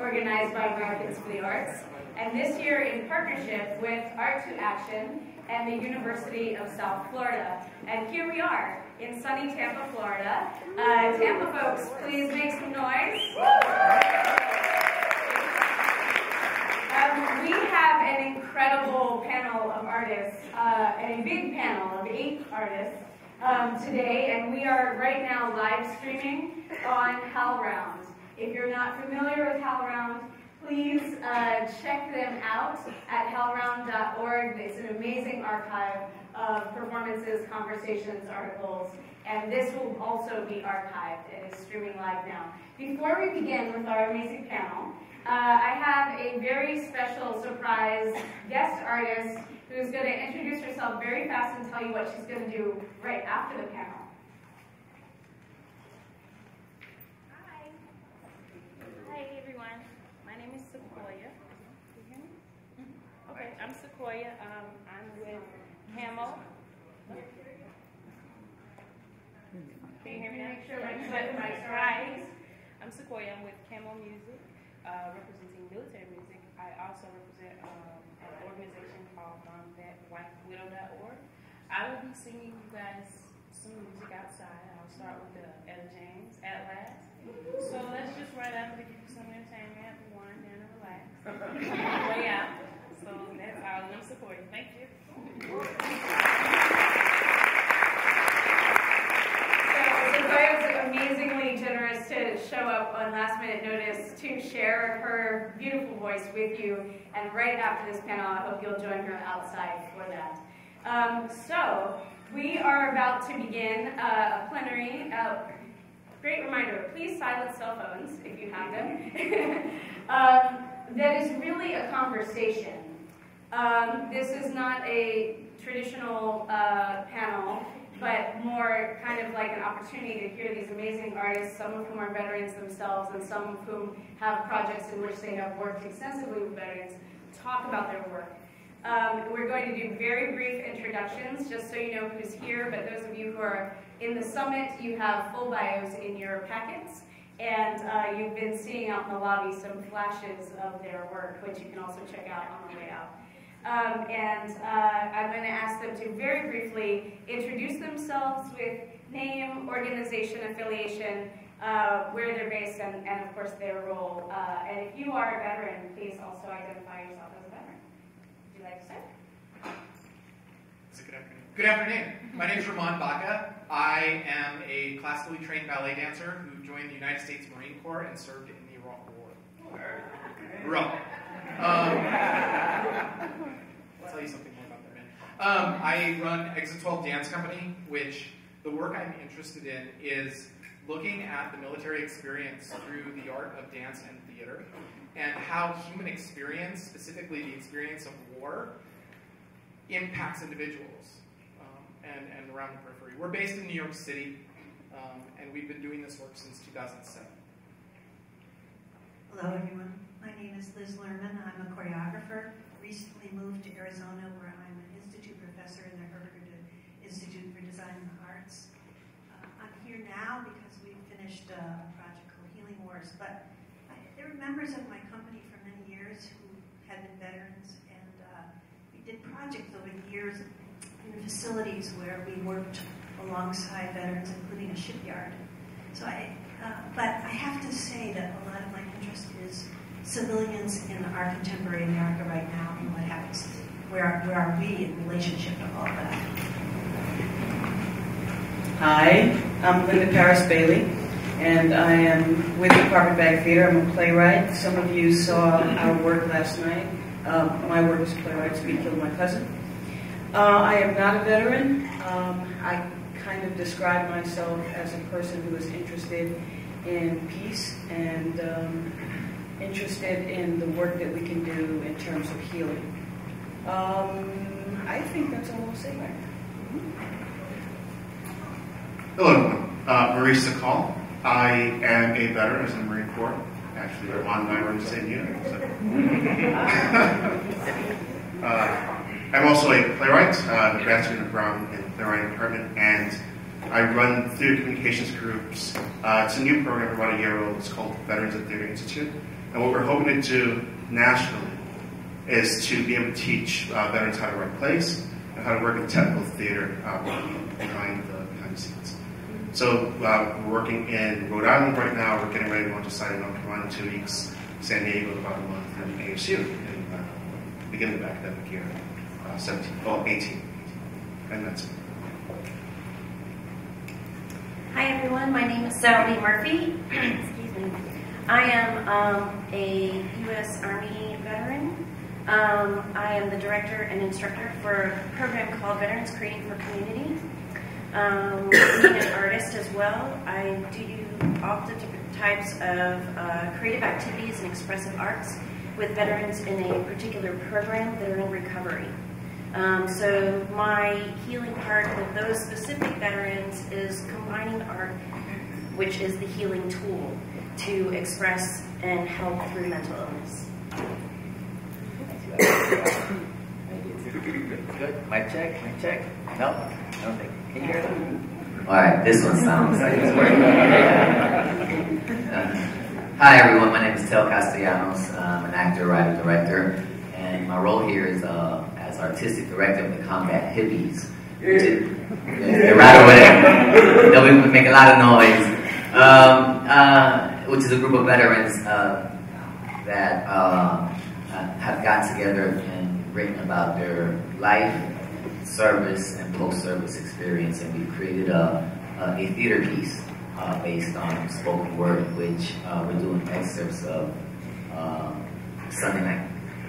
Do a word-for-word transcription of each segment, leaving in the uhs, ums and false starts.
organized by Americans for the Arts, and this year in partnership with Art to Action and the University of South Florida. And here we are in sunny Tampa, Florida. Uh, Tampa folks, please make some noise. Um, we have an incredible panel of artists, uh, and a big panel of eight artists um, today, and we are right now live streaming on HowlRound. If you're not familiar with HowlRound, please uh, check them out at howl round dot org. It's an amazing archive of performances, conversations, articles, and this will also be archived and is streaming live now. Before we begin with our amazing panel, uh, I have a very special surprise guest artist who's going to introduce herself very fast and tell you what she's going to do right after the panel. Hi. Hi, everyone. My name is Sequoia. Can you hear me? Okay, I'm Sequoia. Um, I'm with Camel. Can you hear me now? Make sure my mic's right. I'm Sequoia. I'm with Camel Music, uh, representing military music. I also represent um, an organization called um, white widow dot org. I will be singing you guys some music outside. I'll start with the Ella James, At Last. So let's just right after to give you some entertainment, wind down and relax. Way out. So that's all. I'm supporting. Thank you. So Sequoia was amazingly generous to show up on last minute notice to share her beautiful voice with you. And right after this panel, I hope you'll join her outside for that. Um, so we are about to begin uh, a plenary. Uh, Great reminder, please silence cell phones if you have them. um, that is really a conversation. Um, this is not a traditional uh, panel, but more kind of like an opportunity to hear these amazing artists, some of whom are veterans themselves and some of whom have projects in which they have worked extensively with veterans, talk about their work. Um, we're going to do very brief introductions, just so you know who's here, but those of you who are in the summit, you have full bios in your packets, and uh, you've been seeing out in the lobby some flashes of their work, which you can also check out on the way out. Um, and uh, I'm going to ask them to very briefly introduce themselves with name, organization, affiliation, uh, where they're based, and, and of course their role. Uh, and if you are a veteran, please also identify yourself as a veteran. Would you like to start? Good afternoon. Good afternoon. My name is Ramon Baca. I am a classically trained ballet dancer who joined the United States Marine Corps and served in the Iraq War. Iraq. Um, I'll tell you something more about that, man. Um, I run Exit twelve Dance Company, which the work I'm interested in is looking at the military experience through the art of dance and theater, and how human experience, specifically the experience of war, impacts individuals um, and, and around the periphery. We're based in New York City, um, and we've been doing this work since two thousand seven. Hello, everyone. My name is Liz Lerman. I'm a choreographer. Recently moved to Arizona, where I'm an institute professor in the Herbert Institute for Design and the Arts. Uh, I'm here now because we finished a project called Healing Wars, but I, there were members of my company for many years who had been veterans, and uh, we did projects over the years in facilities where we worked alongside veterans, including a shipyard. So I, uh, but I have to say that a lot of my interest is civilians in our contemporary America right now, and what happens, where, where are we in relationship to all that? Hi, I'm Linda Paris Bailey, and I am with the Carpetbag Theatre. I'm a playwright. Some of you saw our work last night. Um, my work as a playwright, We Killed My Cousin. Uh, I am not a veteran. Um, I kind of describe myself as a person who is interested in peace and um, interested in the work that we can do in terms of healing. Um, I think that's all I'll say right now. Hello, everyone. Uh, Maurice Sakal. I am a veteran as a Marine Corps. Actually, Ramon and I were in the same unit. So. uh, I'm also a playwright, uh, the grad student from in the playwriting department, and I run theater communications groups. Uh, it's a new program about a year old. It's called Veterans of Theater Institute. And what we're hoping to do nationally is to be able to teach uh, veterans how to write plays and how to work in technical theater uh, behind, the, behind the scenes. So uh, we're working in Rhode Island right now. We're getting ready to launch a site in North Carolina in two weeks, San Diego in about a month, and A S U in uh, beginning of the academic year, uh, seventeen, oh, eighteen. And that's it. Hi everyone, my name is Sarah Lee Murphy. Excuse me. I am um, a U S Army veteran. Um, I am the director and instructor for a program called Veterans Creating for Community. Um, being an artist as well, I do all the different types of uh, creative activities and expressive arts with veterans in a particular program that are in recovery. Um, so my healing part with those specific veterans is combining art, which is the healing tool, to express and help through mental illness. Good. Mic check, mic check. No? No, thank you. Can you hear them? All right, this one sounds like it's working. uh, hi everyone, my name is Tel Castellanos. I'm an actor, writer, director, and my role here is uh, as artistic director of the Combat Hippies. Which is, they're right over there. They'll make a lot of noise. Um, uh, which is a group of veterans uh, that uh, have got together and written about their life, service, and post-service experience, and we've created a, a, a theater piece uh, based on spoken word, which uh, we're doing excerpts of uh, Sunday night.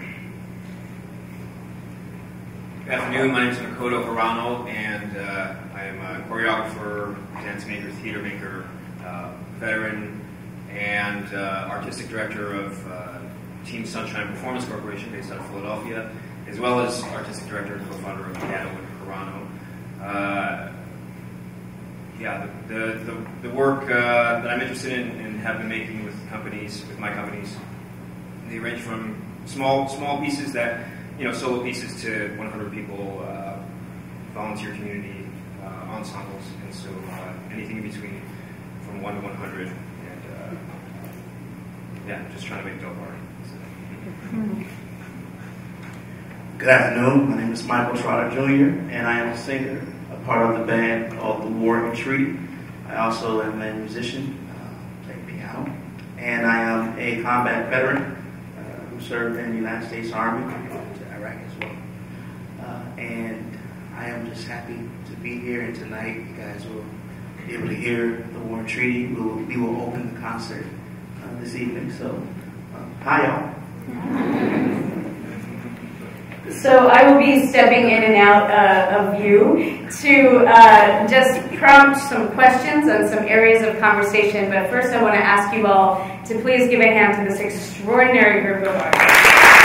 Good afternoon, my name is Makoto Hirano, and uh, I am a choreographer, dance maker, theater maker, uh, veteran, and uh, artistic director of uh, Team Sunshine Performance Corporation based out of Philadelphia, as well as artistic director and co-founder of Piano with Hirano. Uh, yeah, the, the, the, the work uh, that I'm interested in and have been making with companies, with my companies, they range from small small pieces that, you know, solo pieces to one hundred people, uh, volunteer community, uh, ensembles, and so uh, anything in between from one to one hundred. And uh, yeah, just trying to make dope art. So. Good afternoon, my name is Michael Trotter Junior and I am a singer, a part of the band called the War and Treaty. I also am a musician, uh, play piano, and I am a combat veteran uh, who served in the United States Army, to Iraq as well. Uh, and I am just happy to be here, and tonight you guys will be able to hear the War and Treaty. We will, we will open the concert uh, this evening, so uh, hi y'all. So I will be stepping in and out uh, of you to uh, just prompt some questions on some areas of conversation. But first I want to ask you all to please give a hand to this extraordinary group of artists.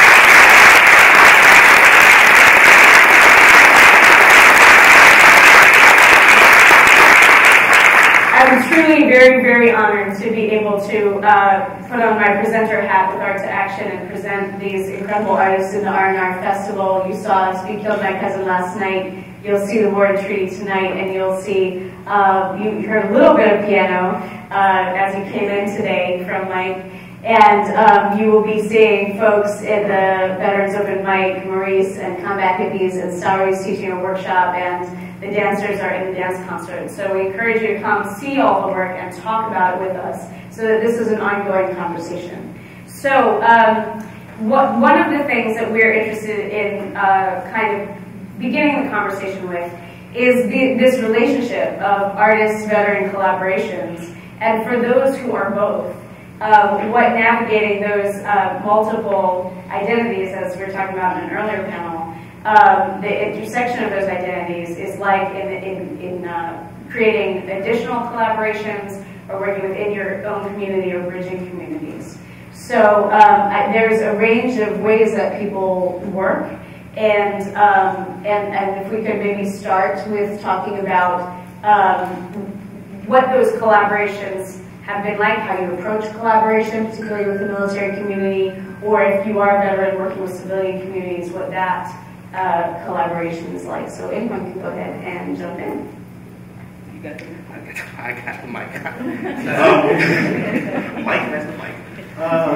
I'm truly very, very honored to be able to uh, put on my presenter hat with Art to Action and present these incredible artists in the R and R Festival. You saw us Be Killed My Cousin last night. You'll see the War and Treaty tonight, and you'll see, uh, you heard a little bit of piano uh, as you came in today from Mike. And um, you will be seeing folks in the Veterans Open Mic, Maurice and Combat Hippies and Salaries teaching a workshop, and the dancers are in the dance concert. So we encourage you to come see all the work and talk about it with us so that this is an ongoing conversation. So um, what, one of the things that we're interested in uh, kind of beginning the conversation with is the, this relationship of artist-veteran collaborations. And for those who are both, Um, what navigating those uh, multiple identities, as we were talking about in an earlier panel, um, the intersection of those identities is like in, in, in uh, creating additional collaborations or working within your own community or bridging communities. So um, I, there's a range of ways that people work, and, um, and, and if we could maybe start with talking about um, what those collaborations have been like, how you approach collaboration, particularly with the military community, or if you are a veteran working with civilian communities, what that uh, collaboration is like. So anyone can go ahead and jump in. You got the mic? I got the mic. um, Mike has the mic. Uh,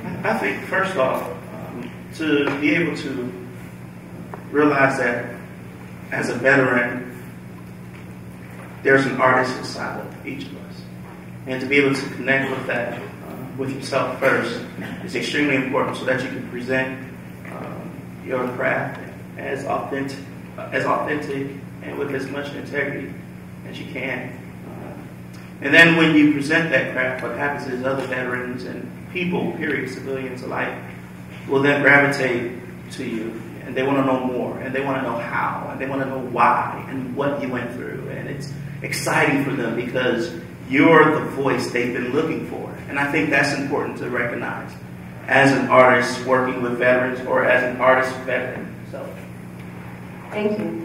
I think first off, um, to be able to realize that as a veteran, there's an artist inside of each of us. And to be able to connect with that, uh, with yourself first, is extremely important so that you can present um, your craft as authentic, uh, as authentic and with as much integrity as you can. Uh, and then when you present that craft, what happens is other veterans and people, period, civilians alike, will then gravitate to you. And they want to know more, and they want to know how, and they want to know why, and what you went through. And it's exciting for them because you're the voice they've been looking for. And I think that's important to recognize as an artist working with veterans or as an artist veteran. So, thank you.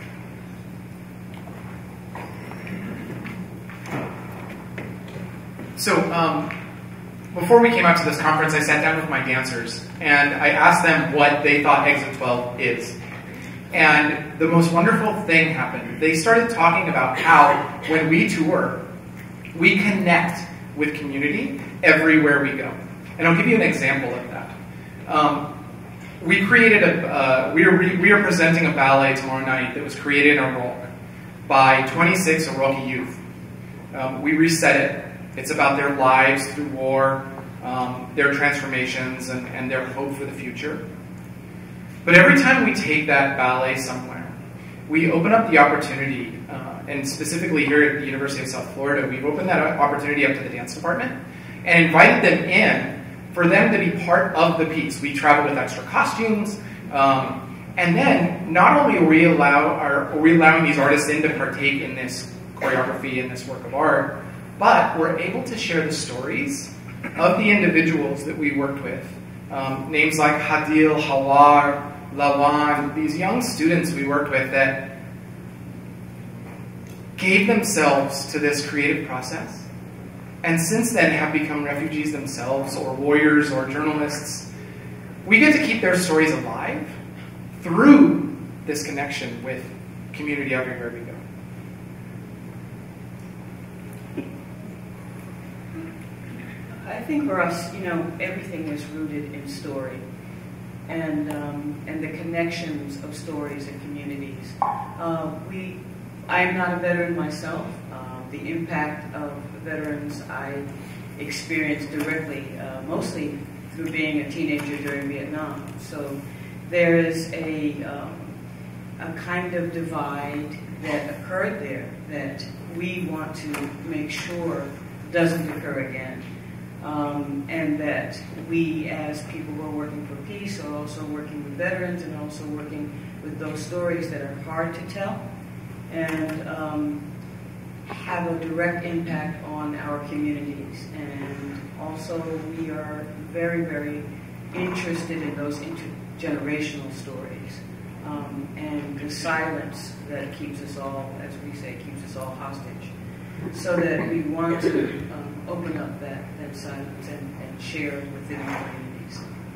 So, um, before we came out to this conference, I sat down with my dancers and I asked them what they thought Exit twelve is. And the most wonderful thing happened. They started talking about how, when we tour, we connect with community everywhere we go. And I'll give you an example of that. Um, we created a, uh, we, are re we are presenting a ballet tomorrow night that was created in Iraq by twenty-six Iraqi youth. Um, we reset it. It's about their lives through war, um, their transformations, and, and their hope for the future. But every time we take that ballet somewhere, we open up the opportunity, uh, and specifically here at the University of South Florida, we've opened that opportunity up to the dance department and invited them in for them to be part of the piece. We travel with extra costumes, um, and then not only are we, allow, are, are we allowing these artists in to partake in this choreography and this work of art, but we're able to share the stories of the individuals that we worked with. Um, names like Hadil, Hawar, Lawan, these young students we worked with that gave themselves to this creative process, and since then have become refugees themselves, or warriors, or journalists. We get to keep their stories alive through this connection with community everywhere we go. I think for us, you know, everything is rooted in story, and um, and the connections of stories and communities. Uh, we, I am not a veteran myself. Uh, the impact of veterans I experienced directly, uh, mostly through being a teenager during Vietnam. So there is a um, a kind of divide that occurred there that we want to make sure doesn't occur again. Um, and that we, as people who are working for peace, are also working with veterans and also working with those stories that are hard to tell and um, have a direct impact on our communities. And also we are very, very interested in those intergenerational stories um, and the silence that keeps us all, as we say, keeps us all hostage. So that we want to um, open up that, that silence and, and share it within our communities.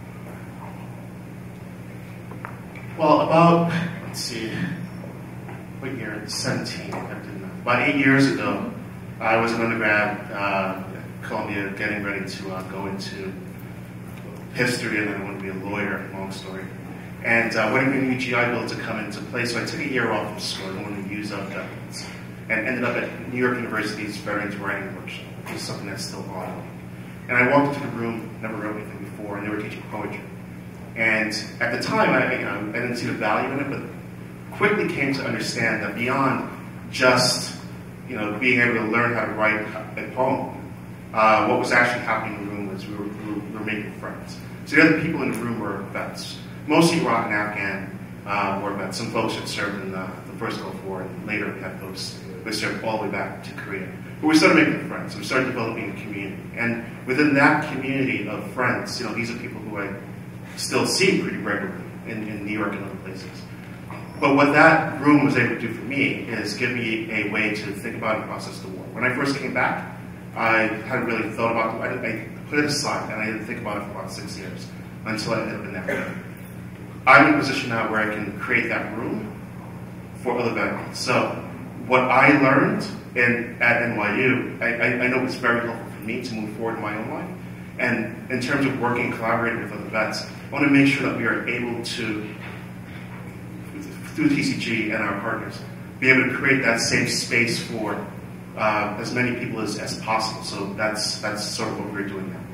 Well, about, let's see, what year? seventeen. About eight years ago, I was an undergrad uh, at Columbia getting ready to uh, go into history, and then I wanted to be a lawyer, long story. And uh, waiting for a new G I Bill to come into place, so I took a year off from school. I wanted to use up governments. And ended up at New York University's Veterans Writing Workshop, which is something that's still on. And I walked into the room, never wrote anything before, and they were teaching poetry. And at the time, I, you know, I didn't see the value in it, but quickly came to understand that beyond just, you know, being able to learn how to write a poem, uh, what was actually happening in the room was we were, we were, we were making friends. So the other people in the room were vets, mostly Iraq and Afghan uh, war vets. Some folks had served in the, the First Gulf War, and later had folks we served all the way back to Korea. But we started making friends. We started developing a community. And within that community of friends, you know, these are people who I still see pretty regularly in, in New York and other places. But what that room was able to do for me is give me a way to think about and process the war. When I first came back, I hadn't really thought about it. I, I put it aside, and I didn't think about it for about six years until I ended up in that room. I'm in a position now where I can create that room for other veterans. So what I learned in, at N Y U, I, I, I know it's very helpful for me to move forward in my own life, And in terms of working, collaborating with other vets, I want to make sure that we are able to, through T C G and our partners, be able to create that safe space for uh, as many people as, as possible. So that's, that's sort of what we're doing now.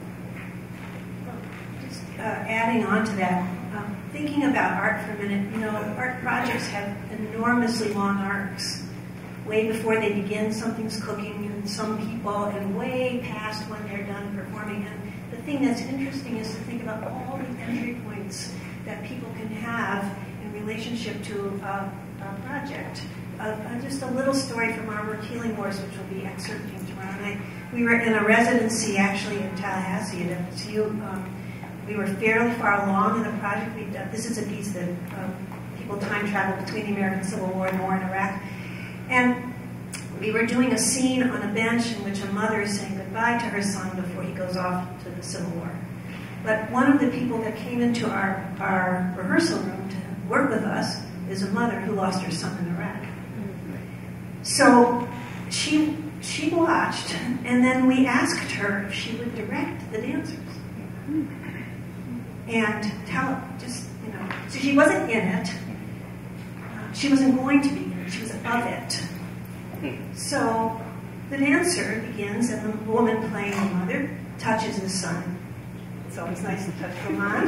Just uh, adding on to that, um, thinking about art for a minute, you know, art projects have enormously long arcs. Way before they begin, something's cooking in some people, and way past when they're done performing. And the thing that's interesting is to think about all the entry points that people can have in relationship to uh, a project. Uh, uh, just a little story from our work, Healing Wars, which will be excerpting tomorrow night. We were in a residency actually in Tallahassee at F S U. Um, we were fairly far along in the project. We, uh, this is a piece that uh, people time travel between the American Civil War and the war in Iraq. And we were doing a scene on a bench in which a mother is saying goodbye to her son before he goes off to the Civil War. But one of the people that came into our, our rehearsal room to work with us is a mother who lost her son in Iraq. So she, she watched, and then we asked her if she would direct the dancers. And tell just, you know, so she wasn't in it. Uh, she wasn't going to be in it. She was above it. So the dancer begins, and the woman playing the mother touches the son. It's always nice to touch them on.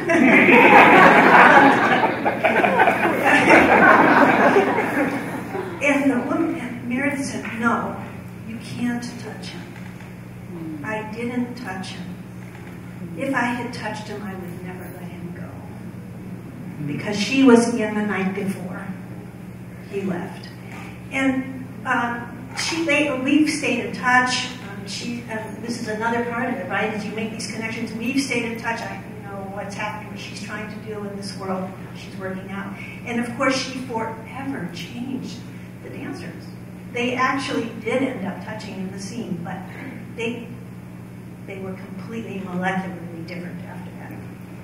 And the woman, and Meredith said, no, you can't touch him. I didn't touch him. If I had touched him, I would never let him go. Because she was in the night before he left. And Uh, she, they, we've stayed in touch. Um, she, uh, this is another part of it, right? As you make these connections, we've stayed in touch. I know what's happening, what she's trying to do in this world. She's working out, and of course, she forever changed the dancers. They actually did end up touching in the scene, but they they were completely molecularly different after that.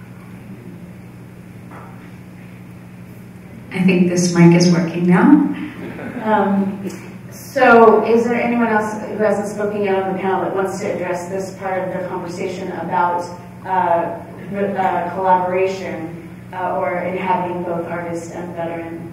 I think this mic is working now. Um, So, is there anyone else who hasn't spoken yet on the panel that wants to address this part of the conversation about uh, uh, collaboration uh, or in having both artist and veteran?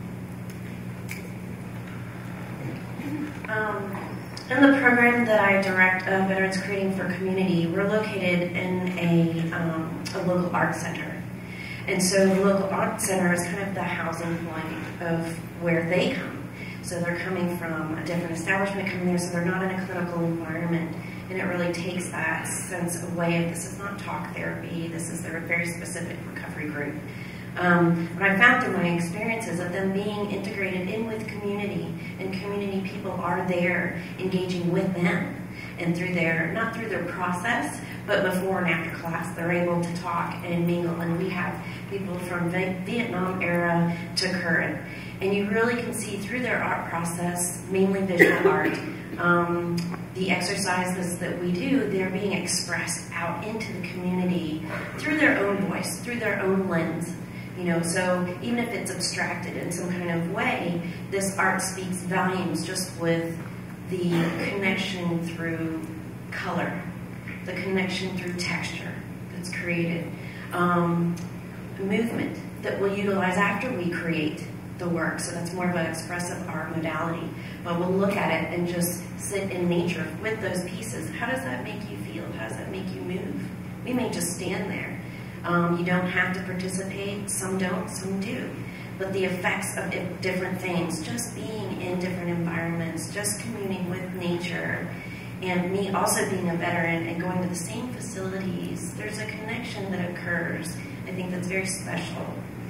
Um, in the program that I direct, uh, Veterans Creating for Community, we're located in a, um, a local art center. And so the local art center is kind of the housing point of where they come. So they're coming from a different establishment coming there, so they're not in a clinical environment. And it really takes that sense away of this is not talk therapy, this is their very specific recovery group. Um, what I found through my experiences of them being integrated in with community, and community people are there engaging with them. And through their, not through their process, but before and after class, they're able to talk and mingle. And we have people from Vietnam era to current. And you really can see through their art process, mainly visual art, um, the exercises that we do, they're being expressed out into the community through their own voice, through their own lens. You know, so even if it's abstracted in some kind of way, this art speaks volumes just with the connection through color, the connection through texture that's created, um, movement that we'll utilize after we create the work. So that's more of an expressive art modality. But we'll look at it and just sit in nature with those pieces. How does that make you feel? How does that make you move? We may just stand there. Um, you don't have to participate. Some don't, some do. But the effects of it, different things, just being in different environments, just communing with nature, and me also being a veteran and going to the same facilities, there's a connection that occurs, I think that's very special,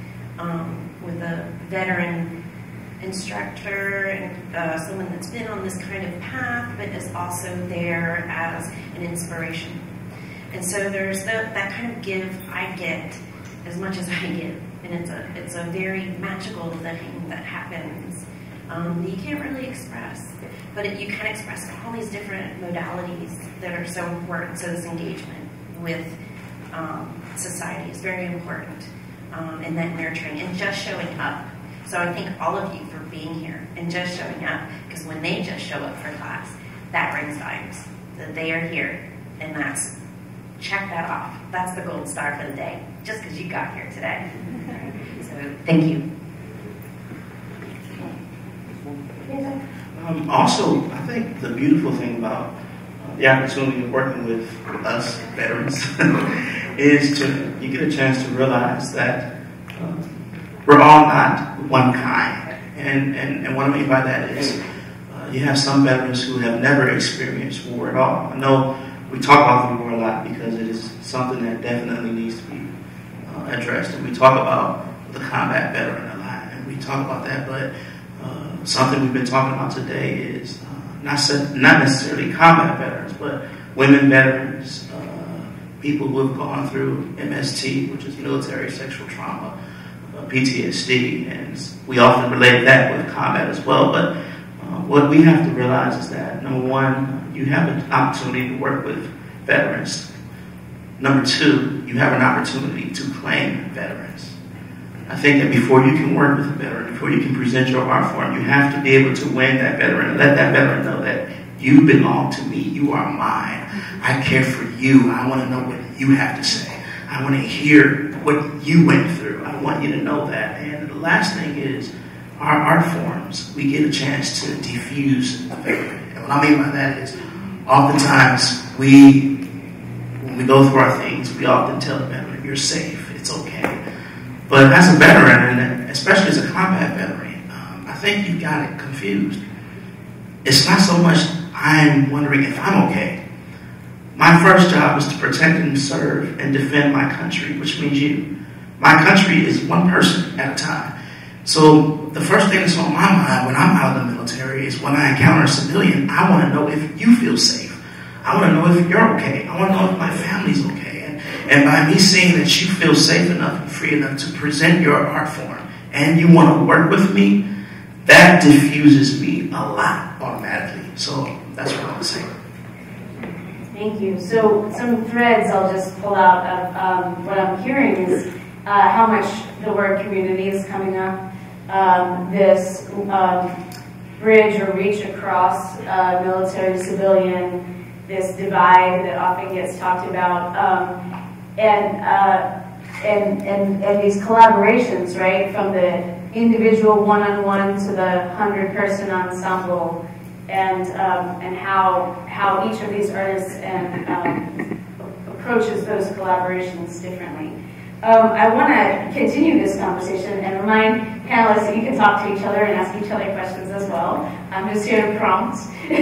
um, with a veteran instructor and uh, someone that's been on this kind of path, but is also there as an inspiration. And so there's the, that kind of give I get as much as I give. And it's a, it's a very magical thing that happens um, that you can't really express. But it, you can express all these different modalities that are so important. So this engagement with um, society is very important, um, and that nurturing and just showing up. So I thank all of you for being here and just showing up, because when they just show up for class, that brings vibes, that they are here, and that's check that off. That's the gold star for the day, just because you got here today. So thank you. Um, also, I think the beautiful thing about uh, the opportunity of working with us veterans is to you get a chance to realize that uh, we're all not one kind. And, and, and what I mean by that is uh, you have some veterans who have never experienced war at all. I know we talk about the war a lot because it is something that definitely needs to be uh, addressed. And we talk about the combat veteran a lot, and we talk about that, but uh, something we've been talking about today is uh, not, not necessarily combat veterans, but women veterans, uh, people who have gone through M S T, which is military sexual trauma, uh, P T S D, and we often relate that with combat as well. But uh, what we have to realize is that, number one, you have an opportunity to work with veterans. Number two, you have an opportunity to claim veterans. I think that before you can work with a veteran, before you can present your art form, you have to be able to win that veteran and let that veteran know that you belong to me, you are mine. I care for you. I want to know what you have to say. I want to hear what you went through. I want you to know that. And the last thing is, our art forms, we get a chance to diffuse the veteran. And what I mean by that is, oftentimes we, when we go through our things, we often tell the veteran, you're safe, it's okay. But as a veteran, and especially as a combat veteran, um, I think you got it confused. It's not so much I'm wondering if I'm okay. My first job is to protect and serve and defend my country, which means you. My country is one person at a time. So the first thing that's on my mind when I'm out of the military is when I encounter a civilian, I want to know if you feel safe. I want to know if you're okay. I want to know if my family's okay. And, and by me seeing that you feel safe enough and free enough to present your art form and you want to work with me, that diffuses me a lot automatically. So that's what I want to say. Thank you. So some threads I'll just pull out of um, what I'm hearing is uh, how much the word community is coming up. Um, this um, bridge or reach across uh, military civilian, this divide that often gets talked about, um, and, uh, and, and, and these collaborations, right, from the individual one-on-one to the hundred-person ensemble, and, um, and how, how each of these artists and, um, approaches those collaborations differently. Um, I want to continue this conversation and remind panelists that you can talk to each other and ask each other questions as well. I'm just here to prompt.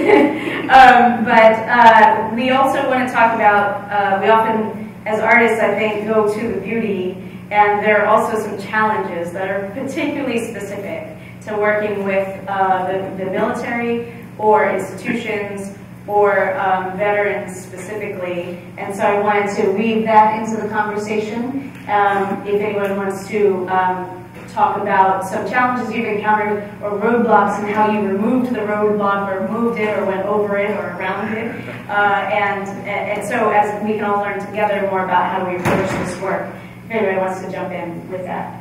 um, but uh, we also want to talk about, uh, we often, as artists, I think, go to the beauty, and there are also some challenges that are particularly specific to working with uh, the, the military or institutions or um, veterans specifically. And so I wanted to weave that into the conversation. Um, if anyone wants to um, talk about some challenges you've encountered or roadblocks and how you removed the roadblock or moved it or went over it or around it. Uh, and, and so as we can all learn together more about how we approach this work. If anybody wants to jump in with that.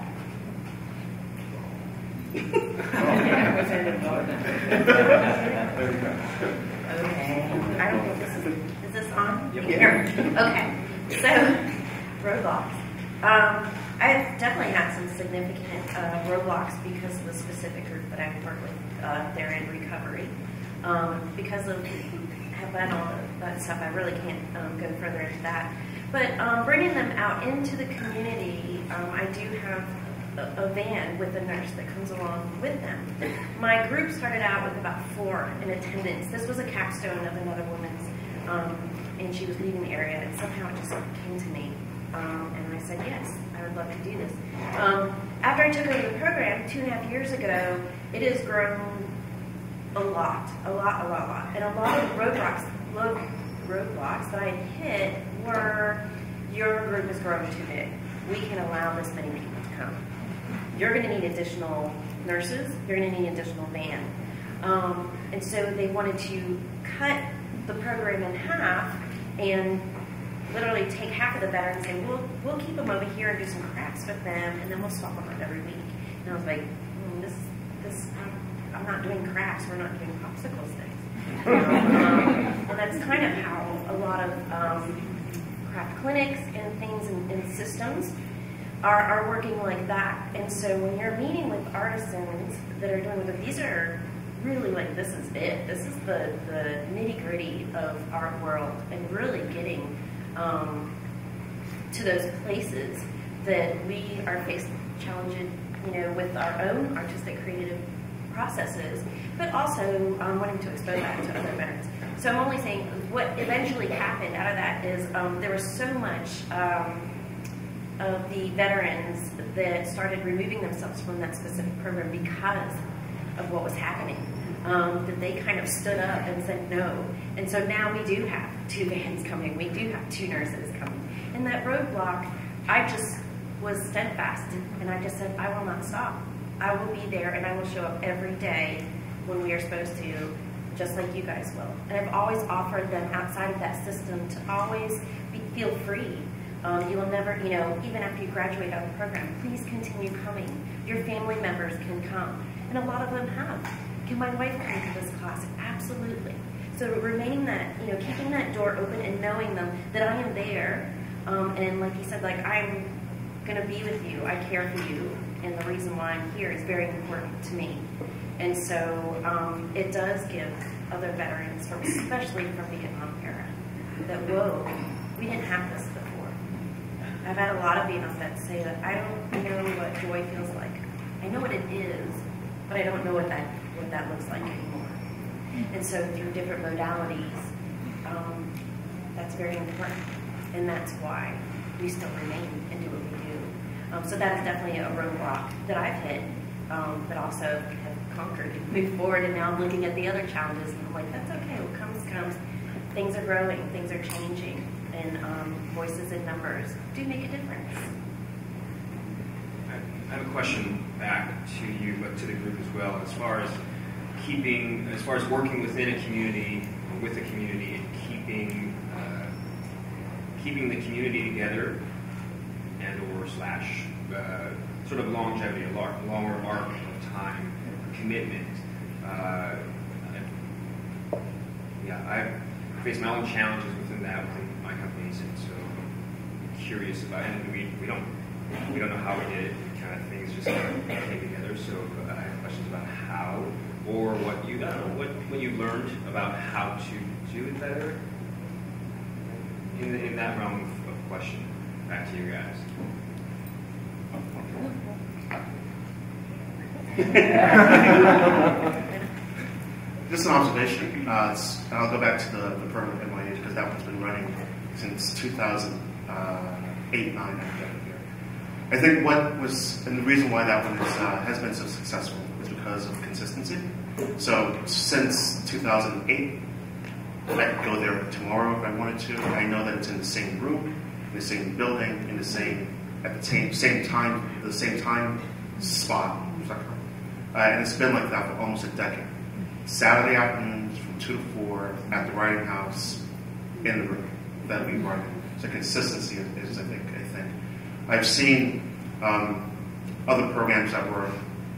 Okay, I don't know if this is, is this on? Yep. Here. Okay, so roadblocks. Um, I've definitely had some significant uh, roadblocks because of the specific group that I've worked with. Uh, they're in recovery. Um, because of have been all that stuff, I really can't um, go further into that. But um, bringing them out into the community, um, I do have a, a van with a nurse that comes along with them. My group started out with about four in attendance. This was a capstone of another woman's, um, and she was leaving the area, and somehow it just came to me. Um, and I said, yes, I would love to do this. Um, after I took over the program two and a half years ago, it has grown a lot, a lot, a lot, a lot. And a lot of roadblocks, roadblocks that I hit were, your group is growing too big. We can allow this many people to come. You're going to need additional nurses. You're going to need additional van. Um, and so they wanted to cut the program in half and literally take half of the veterans and say, we'll, we'll keep them over here and do some crafts with them, and then we'll swap them up every week. And I was like, mm, this, this, I'm not doing crafts, we're not doing popsicle sticks. um, and that's kind of how a lot of um, craft clinics and things and, and systems are, are working like that. And so when you're meeting with artisans that are doing it, these are really like, this is it. This is the, the nitty gritty of our world, and really getting um, to those places that we are faced challenging, you know, with our own artistic creative processes, but also um, wanting to expose that to other veterans. So I'm only saying what eventually happened out of that is um, there was so much um, of the veterans that started removing themselves from that specific program because of what was happening, um, that they kind of stood up and said no. And so now we do have two vans coming, we do have two nurses coming. And that roadblock, I just was steadfast, and I just said, I will not stop. I will be there, and I will show up every day when we are supposed to, just like you guys will. And I've always offered them outside of that system to always be, feel free. Um, you will never, you know, even after you graduate out of the program, please continue coming. Your family members can come. And a lot of them have. Can my wife come to this class? Absolutely. So remaining that, you know, keeping that door open and knowing them that I am there. Um, and like you said, like, I'm going to be with you. I care for you. And the reason why I'm here is very important to me. And so um, it does give other veterans, from, especially from the Vietnam era, that, whoa, we didn't have this before. I've had a lot of Vietnam vets say that I don't know what joy feels like. I know what it is, but I don't know what that what that looks like anymore. And so through different modalities, um, that's very important, and that's why we still remain and do what we do. Um, so that is definitely a roadblock that I've hit, um, but also have conquered and moved forward. And now I'm looking at the other challenges, and I'm like, that's okay. What comes comes. Things are growing. Things are changing. And um, voices and numbers do make a difference. I have a question back to you, but to the group as well. As far as keeping, as far as working within a community, or with a community, and keeping uh, keeping the community together, and or slash uh, sort of longevity, a lar- longer arc of time, commitment. Uh, yeah, I've faced my own challenges within that, within my companies, and so I'm curious about it. And we, we don't we don't know how we did it. Kind of things just kind of came together. So uh, I have questions about how, or what you I don't know, what what you learned about how to do it better in the, in that realm of, of question. Back to you guys. Just an observation. Uh, it's, and I'll go back to the, the program N Y A H M because that one's been running since two thousand eight, nine academic year. I think what was, and the reason why that one is, uh, has been so successful is because of consistency. So since two thousand eight, I could go there tomorrow if I wanted to. I know that it's in the same room, in the same building, in the same, at the same, same time, the same time spot. Uh, and it's been like that for almost a decade. Saturday afternoons from two to four at the writing house in the room that we run. So consistency is, is I think, I think. I've seen um, other programs that were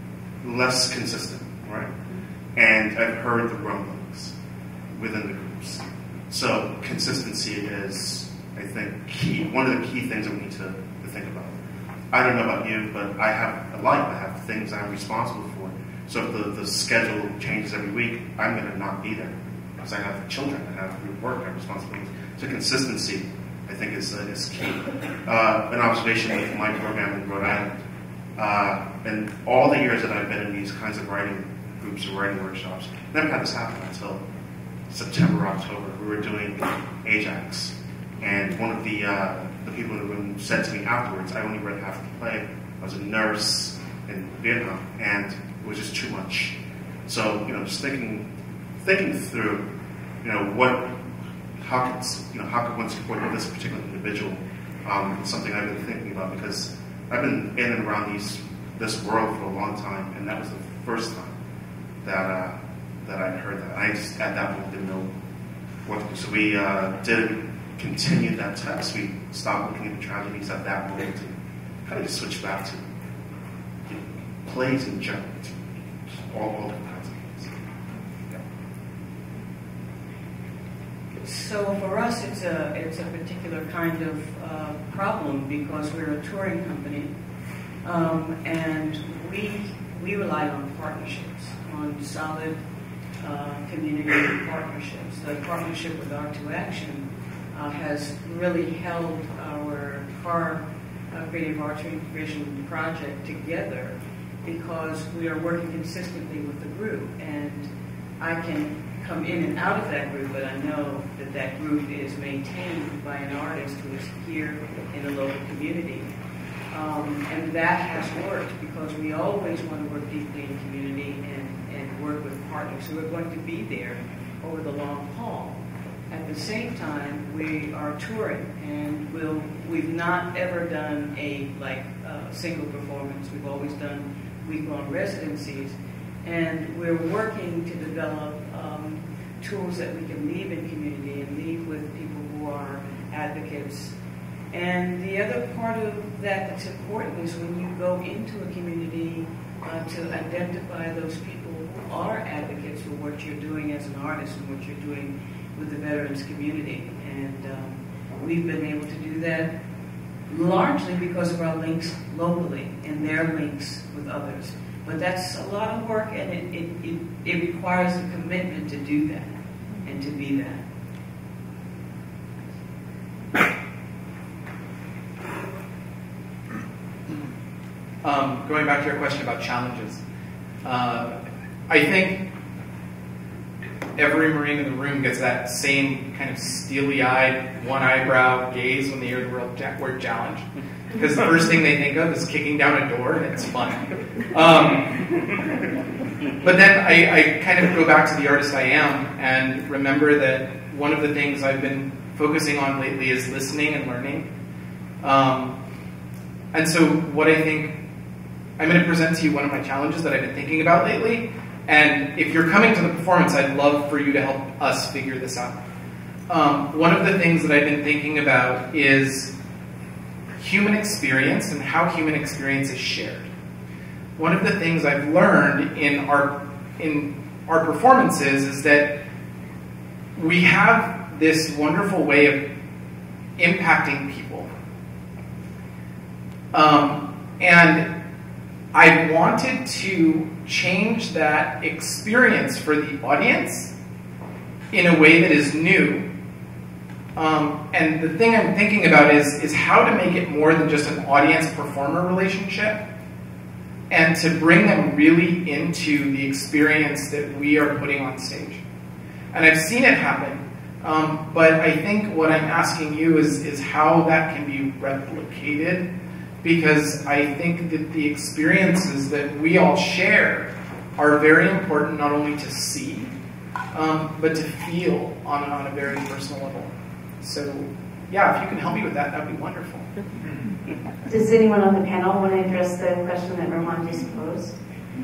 less consistent, right? And I've heard the rumblings within the groups. So consistency is, I think, key. One of the key things that we need to, to think about. I don't know about you, but I have a life. I have things I'm responsible for. So if the, the schedule changes every week, I'm going to not be there because I have children, I have work, I have responsibilities. So consistency, I think, is, uh, is key. Uh, an observation with my program in Rhode Island, uh, and all the years that I've been in these kinds of writing groups or writing workshops, never had this happen until September, October. We were doing Ajax, and one of the uh, the people in the room said to me afterwards, I only read half the play. I was a nurse in Vietnam, and it was just too much. So, you know, just thinking, thinking through, you know, what, how could, you know, how could one support this particular individual? Um, it's something I've been thinking about because I've been in and around these, this world for a long time, and that was the first time that uh, that I'd heard that. I just at that point didn't know what to do. So we uh, did continue that text. We stopped looking at the tragedies at that moment and kind of just switched back to you know, plays in general, all, all different kinds of things. Yeah. so for us, it's a it's a particular kind of uh, problem because we're a touring company, um, and we we rely on partnerships, on solid uh, community partnerships. The partnership with R two Action uh, has really held our car uh, creative arts vision project together because we are working consistently with the group, and I can come in and out of that group, but I know that that group is maintained by an artist who is here in the local community. Um, and that has worked because we always want to work deeply in community and, and work with partners who are going to be there over the long haul. At the same time, we are touring, and we'll, we've not ever done a like uh, single performance. We've always done week-long residencies, and we're working to develop um, tools that we can leave in community and leave with people who are advocates. And the other part of that that's important is when you go into a community uh, to identify those people who are advocates for what you're doing as an artist and what you're doing with the veterans community. And um, we've been able to do that largely because of our links locally and their links with others. But that's a lot of work, and it, it, it, it requires a commitment to do that and to be that. Um, going back to your question about challenges, uh, I think every Marine in the room gets that same kind of steely-eyed, one-eyebrow gaze when they hear the word challenge. Because the first thing they think of is kicking down a door, and it's fun. Um, but then I, I kind of go back to the artist I am and remember that one of the things I've been focusing on lately is listening and learning. Um, and so what I think, I'm going to present to you one of my challenges that I've been thinking about lately. And if you're coming to the performance, I'd love for you to help us figure this out. Um, one of the things that I've been thinking about is human experience and how human experience is shared. One of the things I've learned in our, in our performances is that we have this wonderful way of impacting people. Um, and I wanted to change that experience for the audience in a way that is new. Um, and the thing I'm thinking about is, is how to make it more than just an audience-performer relationship and to bring them really into the experience that we are putting on stage. And I've seen it happen, um, but I think what I'm asking you is, is how that can be replicated, because I think that the experiences that we all share are very important not only to see, um, but to feel on, on a very personal level. So, yeah, if you can help me with that, that would be wonderful. Does anyone on the panel want to address the question that Ramon just posed?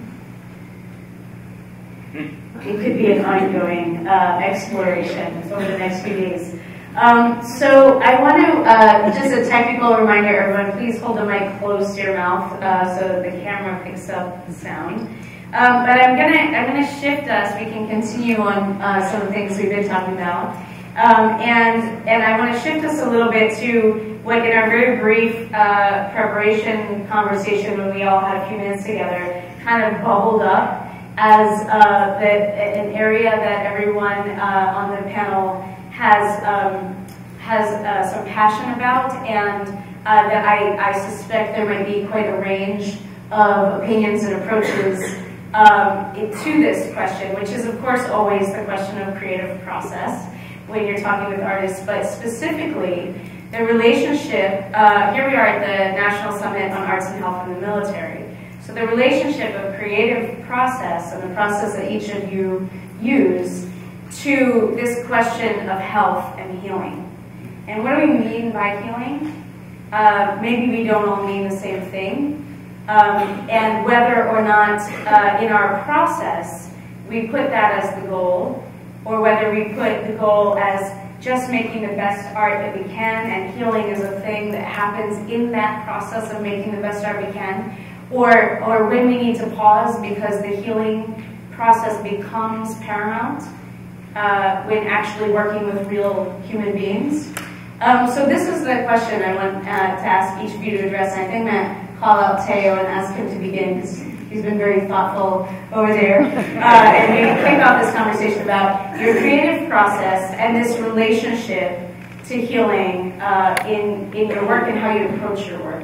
It could be an ongoing uh, exploration over the next few days. Um, so I want to, uh, just a technical reminder, everyone, please hold the mic close to your mouth uh, so that the camera picks up the sound. Um, but I'm gonna, I'm gonna shift us. We can continue on uh, some of the things we've been talking about. Um, and, and I want to shift us a little bit to what in our very brief uh, preparation conversation when we all had a few minutes together kind of bubbled up as uh, the, an area that everyone uh, on the panel has, um, has uh, some passion about, and uh, that I, I suspect there might be quite a range of opinions and approaches um, to this question, which is of course always the question of creative process when you're talking with artists, but specifically the relationship, uh, here we are at the National Summit on Arts and Health in the Military. So the relationship of creative process and the process that each of you use to this question of health and healing. And what do we mean by healing? Uh, maybe we don't all mean the same thing. Um, and whether or not uh, in our process we put that as the goal, or whether we put the goal as just making the best art that we can, and healing is a thing that happens in that process of making the best art we can, or, or when we need to pause because the healing process becomes paramount. uh, when actually working with real human beings? Um, so this is the question I want uh, to ask each of you to address, and I think I'm going to call out Teo and ask him to begin, because he's been very thoughtful over there. Uh, and we kick off this conversation about your creative process and this relationship to healing uh, in, in your work and how you approach your work.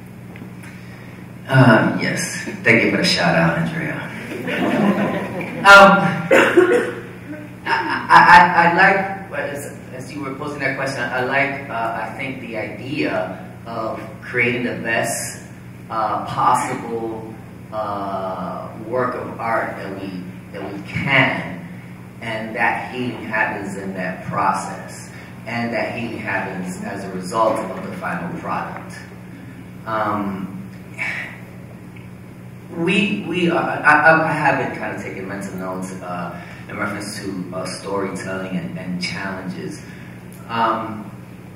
Uh, yes, thank you for the shout out, Andrea. um, I, I, I like, as, as you were posing that question, I like, uh, I think the idea of creating the best uh, possible uh, work of art that we, that we can, and that healing happens in that process, and that healing happens as a result of the final product. Um, We, we are, I, I have been kind of taking mental notes uh, in reference to uh, storytelling and, and challenges. Um,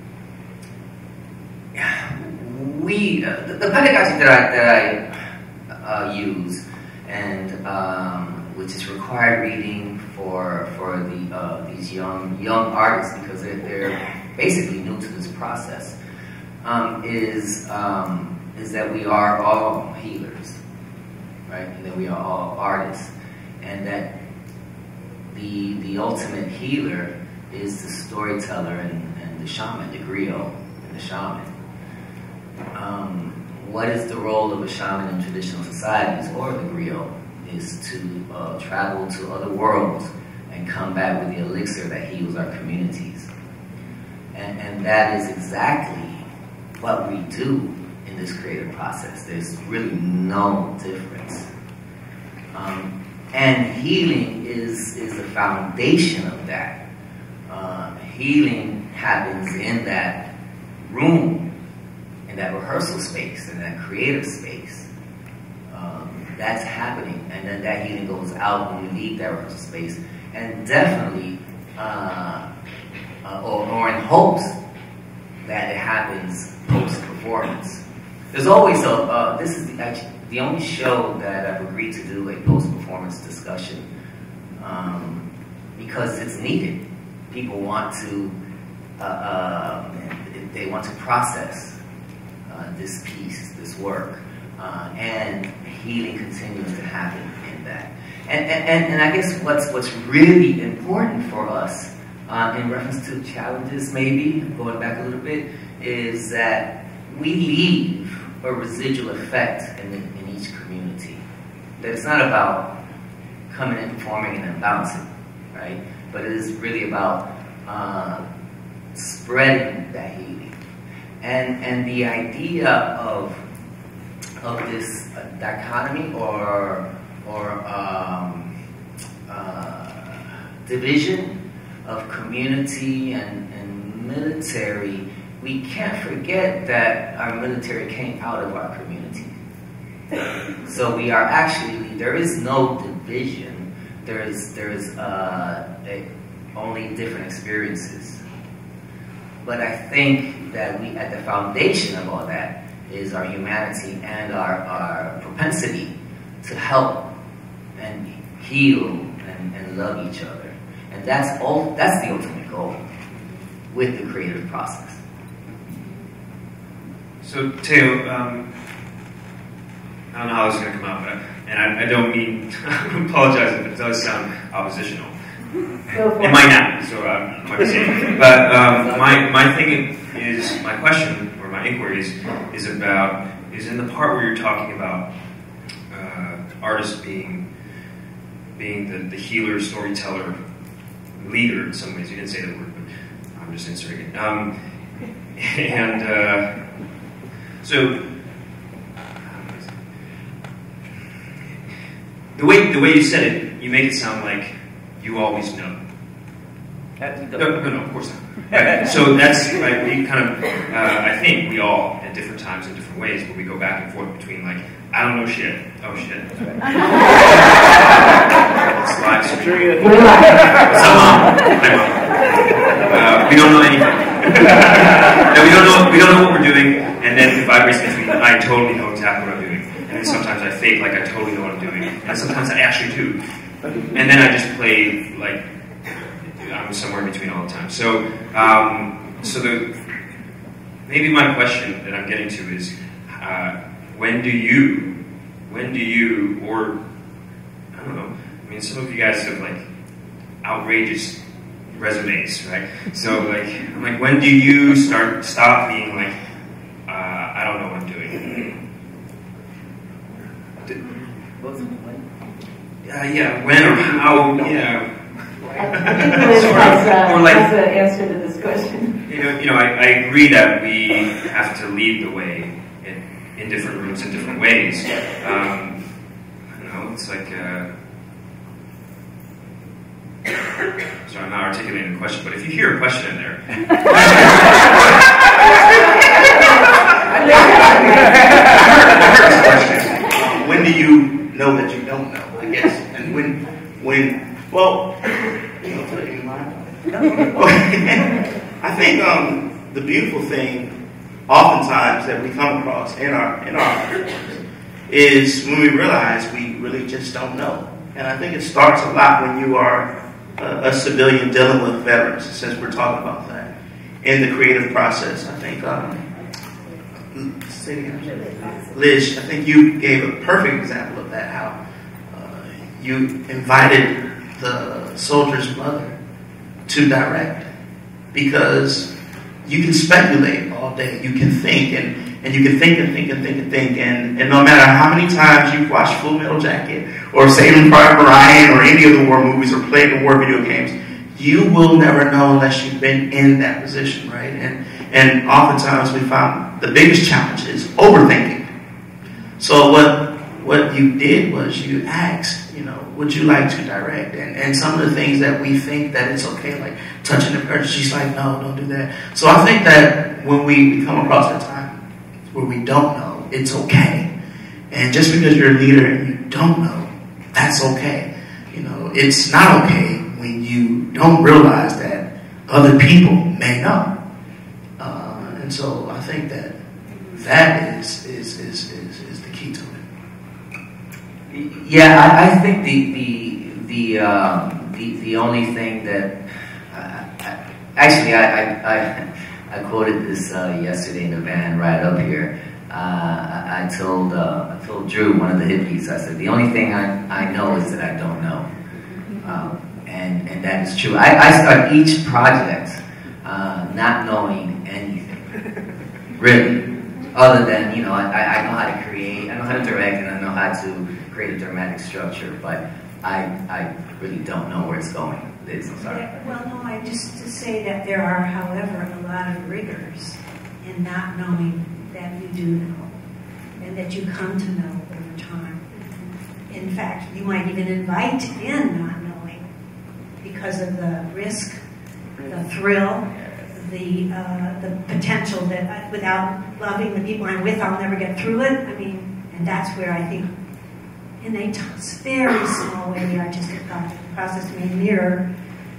we, uh, the, the pedagogy that I, that I uh, use, and um, which is required reading for for the uh, these young young artists, because they're, they're basically new to this process, um, is um, is that we are all healers. Right, and that we are all artists, and that the the ultimate healer is the storyteller and, and the shaman, the griot and the shaman. Um, what is the role of a shaman in traditional societies, or the griot, is to uh, travel to other worlds and come back with the elixir that heals our communities. And, and that is exactly what we do in this creative process. There's really no difference. Um, and healing is, is the foundation of that. Uh, healing happens in that room, in that rehearsal space, in that creative space. Um, that's happening, and then that healing goes out when we leave that rehearsal space, and definitely, uh, uh, or, or in hopes that it happens post-performance. There's always a, uh, this is the, actually the only show that I've agreed to do a post-performance discussion, um, because it's needed. People want to, uh, uh, they want to process uh, this piece, this work, uh, and healing continues to happen in that. And, and, and I guess what's, what's really important for us, uh, in reference to challenges maybe, going back a little bit, is that we leave a residual effect in, the, in each community. That it's not about coming and performing and then bouncing, right? But it is really about uh, spreading that healing. And, and the idea of, of this uh, dichotomy or, or um, uh, division of community and, and military, we can't forget that our military came out of our community. So we are actually, there is no division. There is, there is uh, a, only different experiences. But I think that we, at the foundation of all that, is our humanity and our, our propensity to help and heal and, and love each other. And that's all, that's the ultimate goal with the creative process. So, Teo, um, I don't know how this is going to come out, but, and I, I don't mean, I apologize if it does sound oppositional. It might not, so uh, I might be saying. But um, my, my thing is, my question, or my inquiry is, is about, is in the part where you're talking about uh, artists being, being the, the healer, storyteller, leader in some ways. You didn't say the word, but I'm just inserting it. Um, and, uh, So, the way the way you said it, you make it sound like you always know. No, no, no, of course not. Right. So that's right. We kind of, uh, I think we all at different times in different ways, but we go back and forth between like, I don't know shit. Oh shit. It's live stream. What's up, mom? Hi, mom. Uh, we don't know anything. No, we don't know. We don't know what we're doing. And then it vibrates between, I totally know exactly what I'm doing. And then sometimes I fake like I totally know what I'm doing. And sometimes I actually do. And then I just play like, I'm somewhere in between all the time. So, um, so the maybe my question that I'm getting to is, uh, when do you, when do you, or I don't know. I mean, some of you guys have like outrageous resumes, right? So, like, I'm like, when do you start stop being like, uh, I don't know what I'm doing? Uh, yeah, when or how? Yeah. I think Liz has, uh, or like, has the answer to this question. You know, you know, I, I agree that we have to lead the way in, in different rooms in different ways. Um, I don't know, it's like, uh, sorry, I'm not articulating the question, but if you hear a question in there. When do you know that you don't know, I guess? And when, when, well, you know, tell you mine. I think um, the beautiful thing, oftentimes, that we come across in our in our is when we realize we really just don't know. And I think it starts a lot when you are a, a civilian dealing with veterans, since we're talking about that. In the creative process, I think, um, Liz, I think you gave a perfect example of that, how uh, you invited the soldier's mother to direct, because you can speculate all day, you can think, and, and you can think and think and think and think, and, and no matter how many times you've watched Full Metal Jacket, or Saving Private Ryan, or any of the war movies, or played the war video games, you will never know unless you've been in that position, right? And, and oftentimes we found the biggest challenge is overthinking. So what, what you did was you asked, you know, would you like to direct? And, and some of the things that we think that it's okay, like touching the person, she's like, no, don't do that. So I think that when we, we come across a time where we don't know, it's okay. And just because you're a leader and you don't know, that's okay. You know, it's not okay when you don't realize that other people may know. Uh, and so I think that that is, is, is, is, is the key to it. Yeah, I, I think the the the, um, the the only thing that uh, I, actually I, I I quoted this uh, yesterday in the van right up here. Uh, I, I told uh, I told Drew, one of the hippies, I said the only thing I I know is that I don't know, um, and and that is true. I, I start each project uh, not knowing anything, really, other than, you know, I, I know how to create, I know how to direct, and I know how to create a dramatic structure, but I, I really don't know where it's going. Liz, I'm sorry. Yeah, well, no, I just to say that there are, however, a lot of rigors in not knowing that you do know, and that you come to know over time. In fact, you might even invite in not knowing because of the risk, the thrill, the uh, the potential that I, without loving the people I'm with, I'll never get through it. I mean, and that's where I think, in a very small way, the artistic process may mirror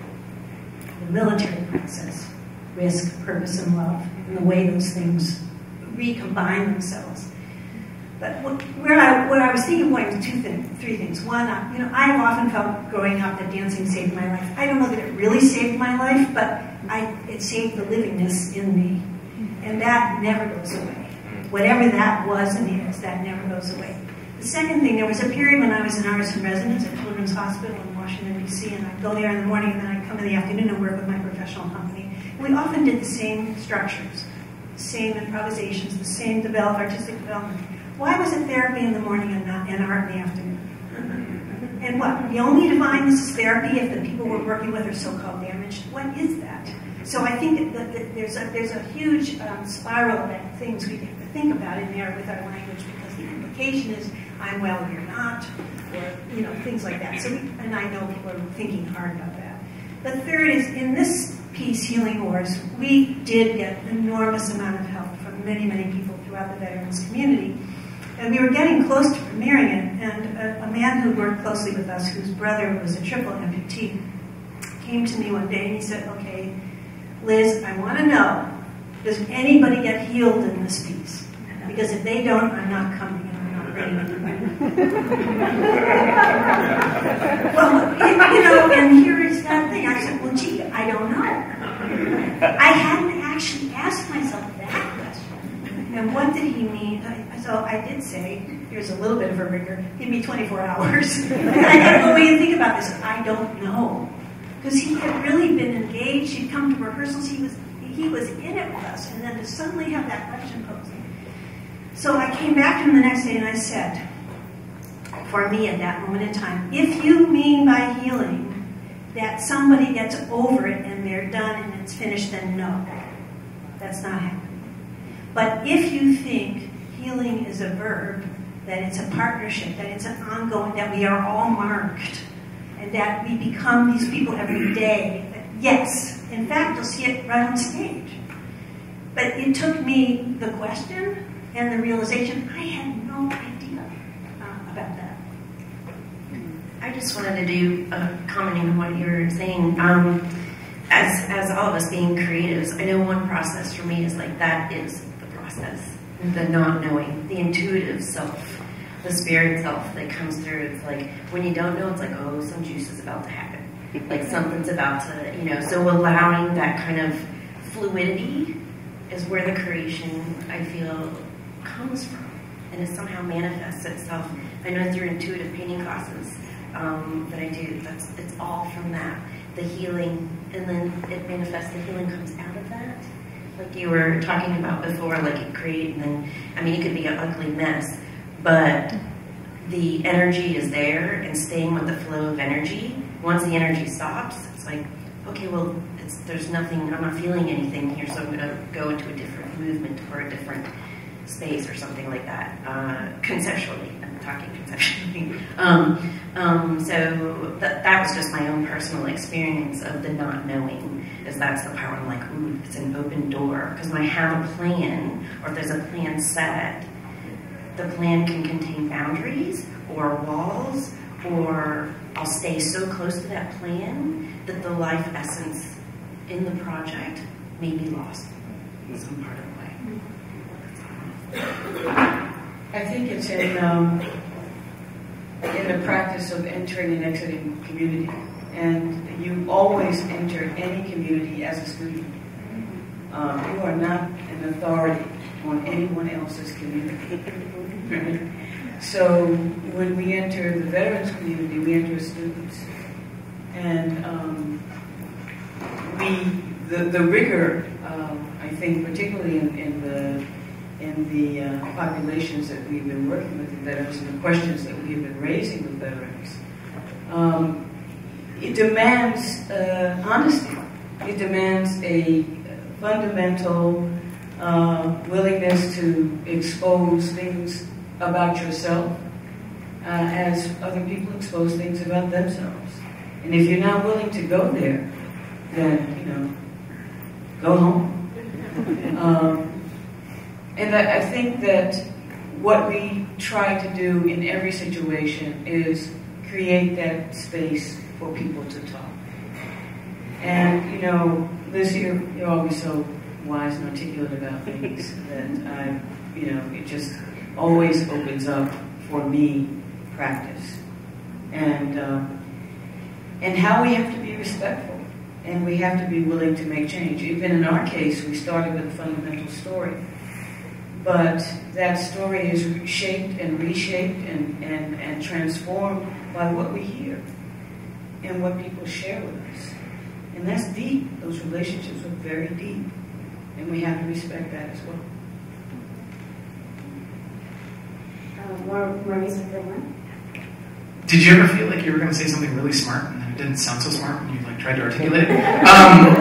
the military process, risk, purpose, and love, and the way those things recombine themselves. But what, where I, what I was thinking was two things, three things. One, uh, you know, I've often felt growing up that dancing saved my life. I don't know that it really saved my life, but I, it saved the livingness in me, and that never goes away. Whatever that was and is, that never goes away. The second thing, there was a period when I was an artist in residence at Children's Hospital in Washington, D C, and I'd go there in the morning, and then I'd come in the afternoon and work with my professional company. And we often did the same structures, the same improvisations, the same develop, artistic development. Why was it therapy in the morning and not and art in the afternoon? And what? You only define this as therapy if the people we're working with are so-called damaged? What is that? So I think that, that there's a there's a huge um, spiral of things we have to think about in there with our language, because the implication is I'm well, you're not, or you know, things like that. So we, and I know people are thinking hard about that. The third is, in this piece, Healing Wars, we did get an enormous amount of help from many, many people throughout the veterans community. And we were getting close to premiering it, and a, a man who worked closely with us, whose brother was a triple amputee, came to me one day and he said, okay, Liz, I want to know, does anybody get healed in this piece? Because if they don't, I'm not coming and I'm not ready to do it. Well, you know, and here is that thing. I said, well, gee, I I don't know. I hadn't actually asked myself that question. And what did he mean? So I did say, here's a little bit of a rigor, give me twenty-four hours. And I had no way to think about this. I don't know. Because he had really been engaged, he'd come to rehearsals, he was, he was in it with us, and then to suddenly have that question posed. So I came back to him the next day and I said, for me at that moment in time, if you mean by healing that somebody gets over it and they're done and it's finished, then no, that's not happening. But if you think healing is a verb, that it's a partnership, that it's an ongoing, that we are all marked, and that we become these people every day, yes, in fact, you'll see it right on stage. But it took me the question and the realization, I had no idea uh, about that. I just wanted to do a commenting on what you were saying. Um, as, as all of us being creatives, I know one process for me is like, that is the process. The not knowing, the intuitive self, the spirit self that comes through. It's like, when you don't know, it's like, oh, some juice is about to happen. Like something's about to, you know, so allowing that kind of fluidity is where the creation, I feel, comes from. And it somehow manifests itself. I know through intuitive painting classes um, that I do, that's, it's all from that. The healing, and then it manifests, the healing comes out of that. Like you were talking about before, like it create, and then, I mean, it could be an ugly mess, but the energy is there, and staying with the flow of energy. Once the energy stops, it's like, okay, well, it's, there's nothing, I'm not feeling anything here, so I'm gonna go into a different movement or a different space or something like that, uh, conceptually. I'm talking conceptually. um, um, so th that was just my own personal experience of the not knowing, is that's the power. I'm like, ooh, it's an open door, because when I have a plan, or if there's a plan set, the plan can contain boundaries or walls, or I'll stay so close to that plan that the life essence in the project may be lost in some part of the way. I think it's in, um, in the practice of entering and exiting community. And you always enter any community as a student. Um, you are not an authority on anyone else's community. So when we enter the veterans community, we enter as students. And um, we, the, the rigor, um, I think, particularly in, in the in the uh, populations that we've been working with the veterans and the questions that we've been raising with veterans, um, it demands uh, honesty. It demands a fundamental uh, willingness to expose things about yourself uh, as other people expose things about themselves. And if you're not willing to go there, then, you know, go home. Um, and I, I think that what we try to do in every situation is create that space for people to talk. And, you know, Liz, you're, you're always so wise and articulate about things that I, you know, it just always opens up for me practice. And, uh, and how we have to be respectful, and we have to be willing to make change. Even in our case, we started with a fundamental story. But that story is shaped and reshaped and, and, and transformed by what we hear and what people share with us. And that's deep. Those relationships are very deep. And we have to respect that as well. Uh, more, more reason for one? Did you ever feel like you were going to say something really smart and then it didn't sound so smart when you like tried to articulate it? Um,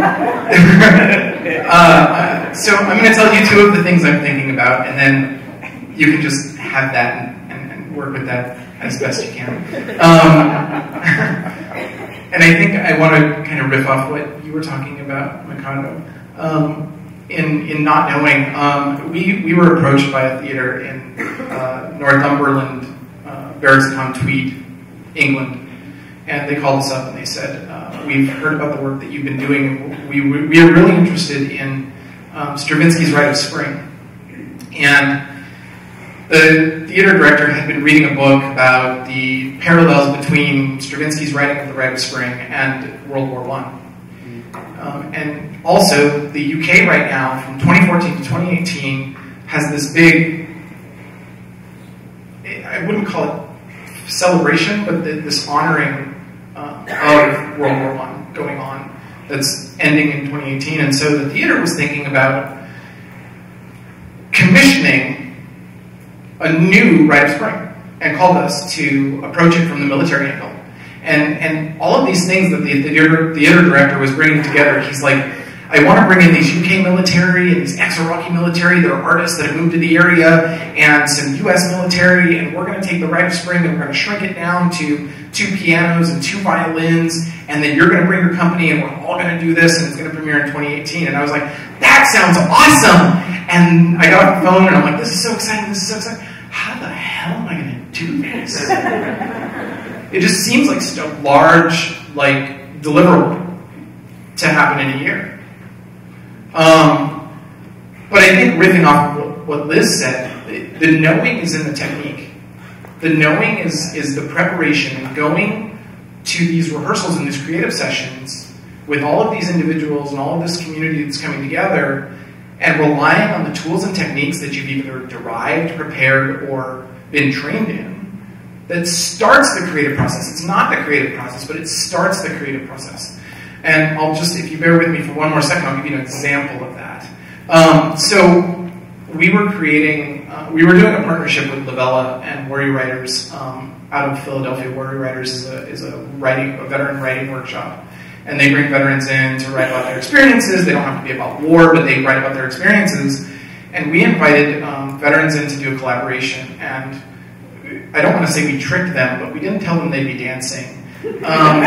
uh, so I'm going to tell you two of the things I'm thinking about, and then you can just have that and, and, and work with that as best you can. Um, and I think I want to kind of riff off what you were talking about, Mikado. Um, in, in not knowing, um, we, we were approached by a theater in uh, Northumberland, uh, Barracks-upon-Tweed, England, and they called us up and they said, uh, we've heard about the work that you've been doing, and we, we, we are really interested in um, Stravinsky's Rite of Spring. And the theater director had been reading a book about the parallels between Stravinsky's writing of the Rite of Spring and World War One. Um, and also, the U K right now, from twenty fourteen to twenty eighteen, has this big, I wouldn't call it celebration, but the, this honoring uh, of World War One going on that's ending in twenty eighteen. And so the theater was thinking about commissioning a new Rite of Spring and called us to approach it from the military angle. And, and all of these things that the theater, theater director was bringing together, he's like, I want to bring in these U K military and these ex-Iraqi military that are artists that have moved to the area, and some U S military, and we're going to take the Rite of Spring and we're going to shrink it down to two pianos and two violins, and then you're going to bring your company and we're all going to do this, and it's going to premiere in twenty eighteen. And I was like, that sounds awesome! And I got off the phone and I'm like, this is so exciting, this is so exciting. How the hell am I going to do this? It just seems like such a large, like, deliverable to happen in a year. Um, but I think riffing off of what, what Liz said, the, the knowing is in the technique. The knowing is, is the preparation and going to these rehearsals and these creative sessions with all of these individuals and all of this community that's coming together and relying on the tools and techniques that you've either derived, prepared, or been trained in that starts the creative process. It's not the creative process, but it starts the creative process. And I'll just, if you bear with me for one more second, I'll give you an example of that. Um, so we were creating, uh, we were doing a partnership with Lavella and Warrior Writers um, out of Philadelphia. Warrior Writers is a, is a writing, a veteran writing workshop. And they bring veterans in to write about their experiences. They don't have to be about war, but they write about their experiences. And we invited um, veterans in to do a collaboration. And I don't want to say we tricked them, but we didn't tell them they'd be dancing. Um,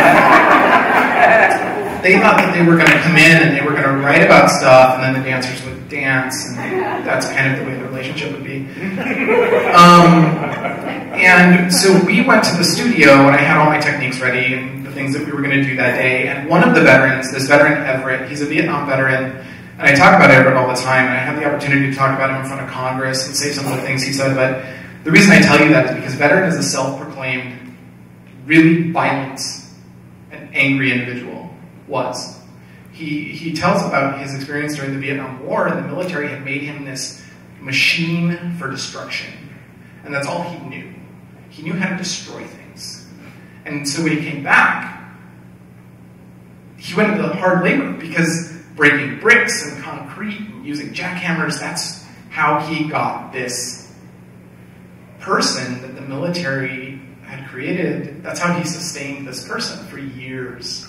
they thought that they were going to come in and they were going to write about stuff, and then the dancers would dance, and that's kind of the way the relationship would be. Um, and so we went to the studio, and I had all my techniques ready and the things that we were going to do that day. And one of the veterans, this veteran Everett, he's a Vietnam veteran, and I talk about Everett all the time, and I have the opportunity to talk about him in front of Congress and say some of the things he said, but the reason I tell you that is because veteran is a self-proclaimed, really violent and angry individual, was. He, he tells about his experience during the Vietnam War, and the military had made him this machine for destruction. And that's all he knew. He knew how to destroy things. And so when he came back, he went into hard labor, because breaking bricks and concrete and using jackhammers, that's how he got this person that the military had created. That's how he sustained this person for years.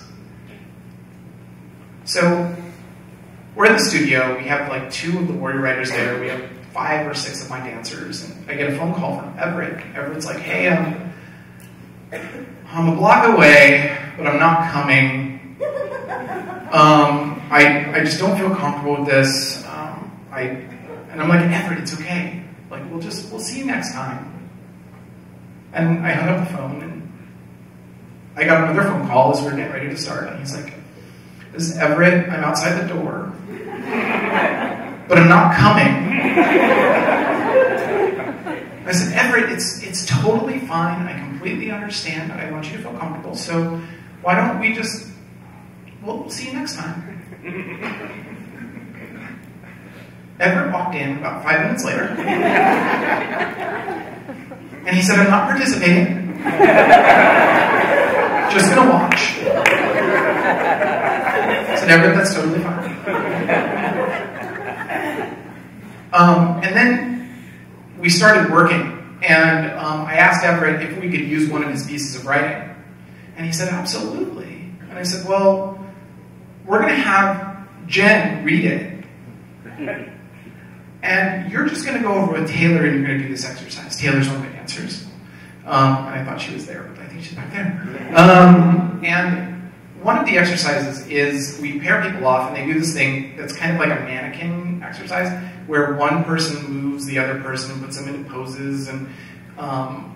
So we're in the studio. We have like two of the Warrior Writers there. We have five or six of my dancers. And I get a phone call from Everett. Everett's like, hey, I'm, I'm a block away, but I'm not coming. Um, I, I just don't feel comfortable with this. Um, I, and I'm like, Everett, it's okay. Like, we'll just, we'll see you next time. And I hung up the phone, and I got another phone call as we were getting ready to start, and he's like, this is Everett, I'm outside the door, but I'm not coming. I said, Everett, it's, it's totally fine, I completely understand, I want you to feel comfortable, so why don't we just, well, we'll see you next time. Everett walked in about five minutes later, and he said, I'm not participating, just gonna watch. I said, Everett, that's totally fine. Um, and then we started working, and um, I asked Everett if we could use one of his pieces of writing, and he said, absolutely. And I said, well, we're gonna have Jen read it. And you're just going to go over with Taylor and you're going to do this exercise. Taylor's one of my dancers. Um, and I thought she was there, but I think she's back there. Um, and one of the exercises is we pair people off, and they do this thing that's kind of like a mannequin exercise, where one person moves the other person and puts them into poses. And um,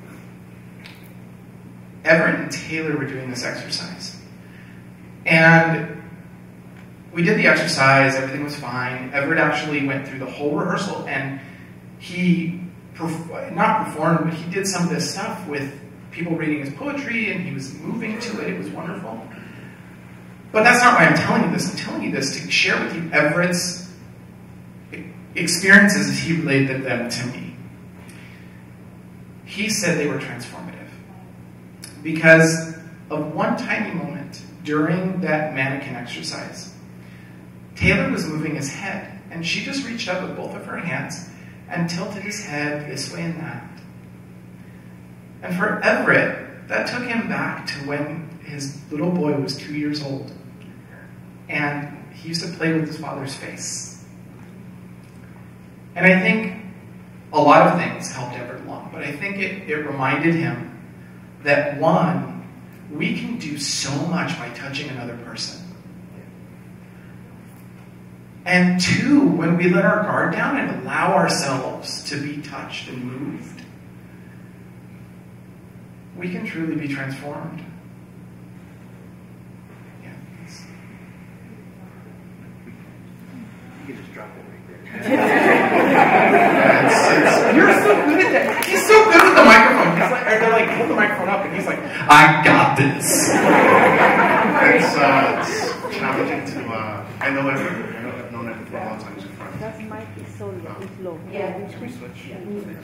Everett and Taylor were doing this exercise. And we did the exercise, everything was fine. Everett actually went through the whole rehearsal, and he, perf not performed, but he did some of this stuff with people reading his poetry, and he was moving to it. It was wonderful. But that's not why I'm telling you this. I'm telling you this to share with you Everett's experiences as he related them to me. He said they were transformative because of one tiny moment during that mannequin exercise. Taylor was moving his head, and she just reached up with both of her hands and tilted his head this way and that. And for Everett, that took him back to when his little boy was two years old, and he used to play with his father's face. And I think a lot of things helped Everett along, but I think it, it reminded him that, one, we can do so much by touching another person. And two, when we let our guard down and allow ourselves to be touched and moved, we can truly be transformed. Yeah. You can just drop it right there. it's, it's, you're so good at that. He's so good with the microphone. He's like, they're like, hold the microphone up, and he's like, I got this. It's, uh, it's challenging to, uh, I know everyone. I've known it for a long time. That mic is so low. It's low. Yeah. Should we switch? Yeah.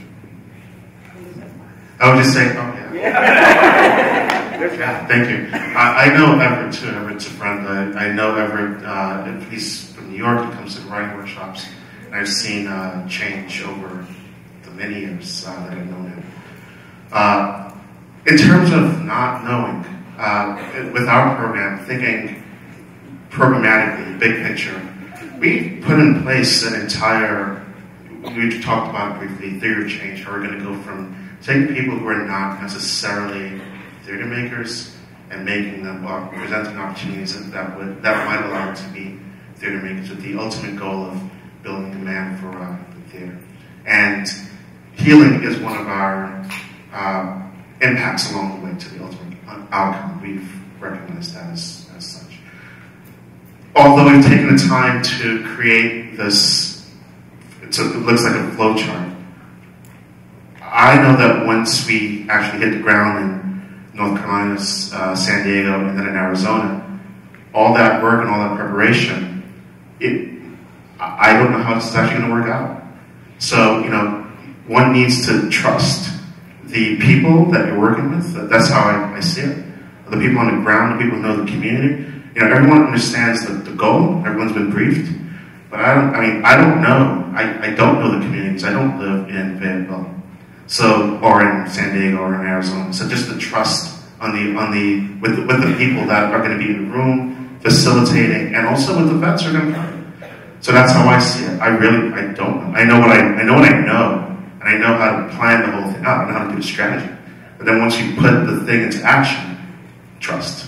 I was just saying, oh yeah. Yeah, yeah thank you. I, I know Everett too. Everett's a friend. I, I know Everett, uh, if he's from New York, he comes to writing workshops. And I've seen uh, change over the many years uh, that I've known him. Uh, in terms of not knowing, uh, with our program, thinking programmatically, big picture, we put in place an entire, we talked about briefly, theater change, how we're going to go from taking people who are not necessarily theater makers and making them, or presenting opportunities that would that might allow them to be theater makers with the ultimate goal of building demand for uh, the theater. And healing is one of our uh, impacts along the way to the ultimate outcome. We've recognized that as, as such. Although we've taken the time to create this, it's a, it looks like a flow chart. I know that once we actually hit the ground in North Carolina, uh, San Diego, and then in Arizona, all that work and all that preparation, it, I don't know how it's actually going to work out. So, you know, one needs to trust the people that you're working with. That's how I, I see it. The people on the ground, the people who know the community. You know, everyone understands the, the goal. Everyone's been briefed. But I don't, I mean, I don't know. I, I don't know the communities. I don't live in Fayetteville. So, or in San Diego or in Arizona. So just the trust on the, on the, with the, with the people that are going to be in the room, facilitating, and also with the vets who are going to come. So that's how I see it. I really, I don't know. I know what I, I know what I know, and I know how to plan the whole thing out. I know how to do a strategy. But then once you put the thing into action, trust.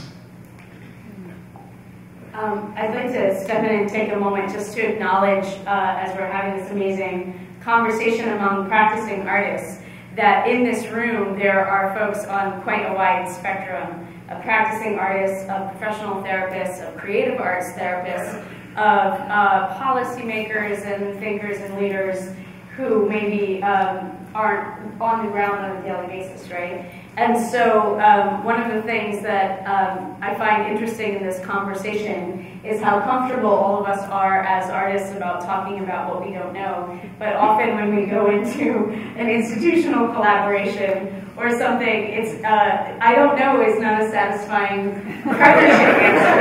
Um, I'd like to step in and take a moment just to acknowledge, uh, as we're having this amazing conversation among practicing artists, that in this room there are folks on quite a wide spectrum of practicing artists, of professional therapists, of creative arts therapists, of uh, policymakers and thinkers and leaders who maybe um, aren't on the ground on a daily basis, right? And so um, one of the things that um, I find interesting in this conversation is how comfortable all of us are as artists about talking about what we don't know. But often when we go into an institutional collaboration or something, it's, uh, I don't know is not a satisfying partnership answer.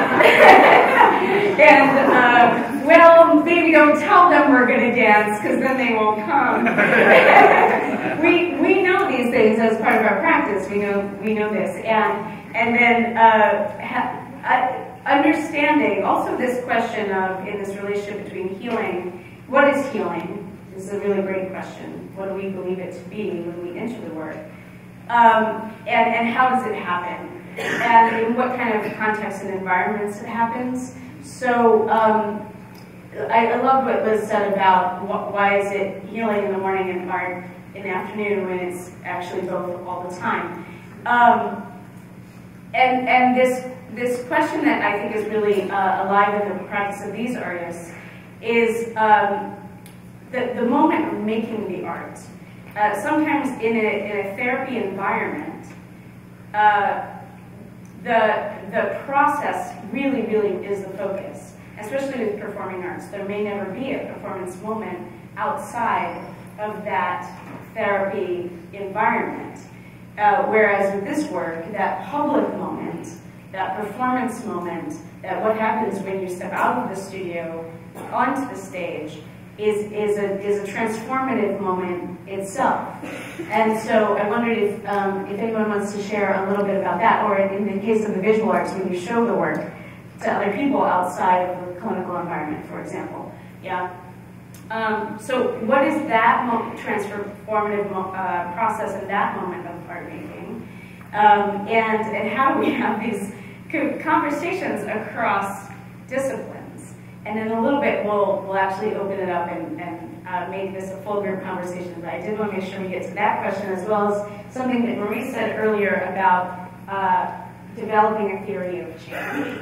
And, uh, well, maybe don't tell them we're going to dance because then they won't come. we, we know these things as part of our practice. We know, we know this. And, and then uh, ha, uh, understanding also this question of, in this relationship between healing, what is healing? This is a really great question. What do we believe it to be when we enter the work? Um, and, and how does it happen? And in what kind of context and environments it happens? So um, I, I love what Liz said about what, why is it healing in the morning and hard in the afternoon when it's actually both all the time. Um, and and this, this question that I think is really uh, alive in the practice of these artists is um, the, the moment of making the art. Uh, sometimes in a, in a therapy environment, uh, the, the process really, really is the focus, especially with performing arts. There may never be a performance moment outside of that therapy environment. Uh, whereas with this work, that public moment, that performance moment, that what happens when you step out of the studio onto the stage is, is, a, is a transformative moment itself. And so I wondered if, um, if anyone wants to share a little bit about that, or in the case of the visual arts, when you show the work to other people outside of the clinical environment, for example. Yeah. Um, so what is that mo transformative mo uh, process and that moment of art making? Um, and, and how do we have these conversations across disciplines? And in a little bit, we'll, we'll actually open it up and, and uh, make this a full group conversation. But I did want to make sure we get to that question, as well as something that Marie said earlier about uh, developing a theory of change.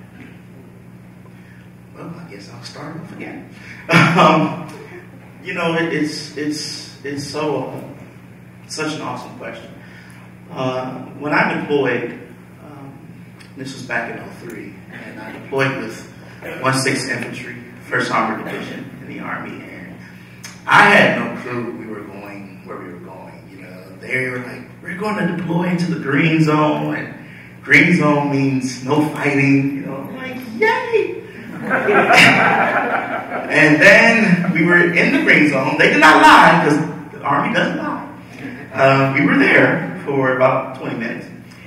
Well, I guess I'll start off again. um, you know, it, it's it's it's so uh, such an awesome question. Uh, when I deployed, um, this was back in oh three, and I deployed with one sixth Infantry, first Armored Division in the Army, and I had no clue we were going where we were going. You know, they were like, "We're going to deploy into the green zone," and green zone means no fighting. You know, I'm like, yay! And then we were in the green zone. They did not lie, because the Army doesn't lie. Uh, we were there for about twenty minutes.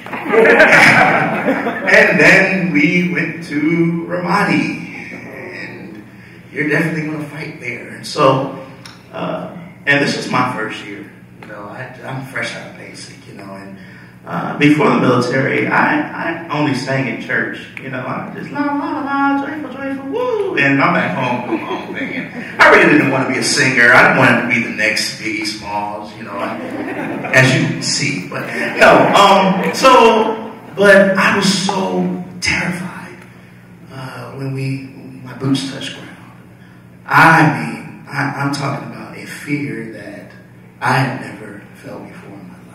And then we went to Ramadi. And you're definitely going to fight there. And so, uh, and this is my first year. You know, I, I'm fresh out of basic, you know, and Uh, before the military, I, I only sang in church. You know, I just la la la, joyful, joyful, woo, and I'm at home doing my own thing. And I really didn't want to be a singer. I didn't want to be the next Biggie Smalls, you know, as you can see. But no, um, so, but I was so terrified uh, when we when my boots touched ground. I mean, I, I'm talking about a fear that I had never felt before.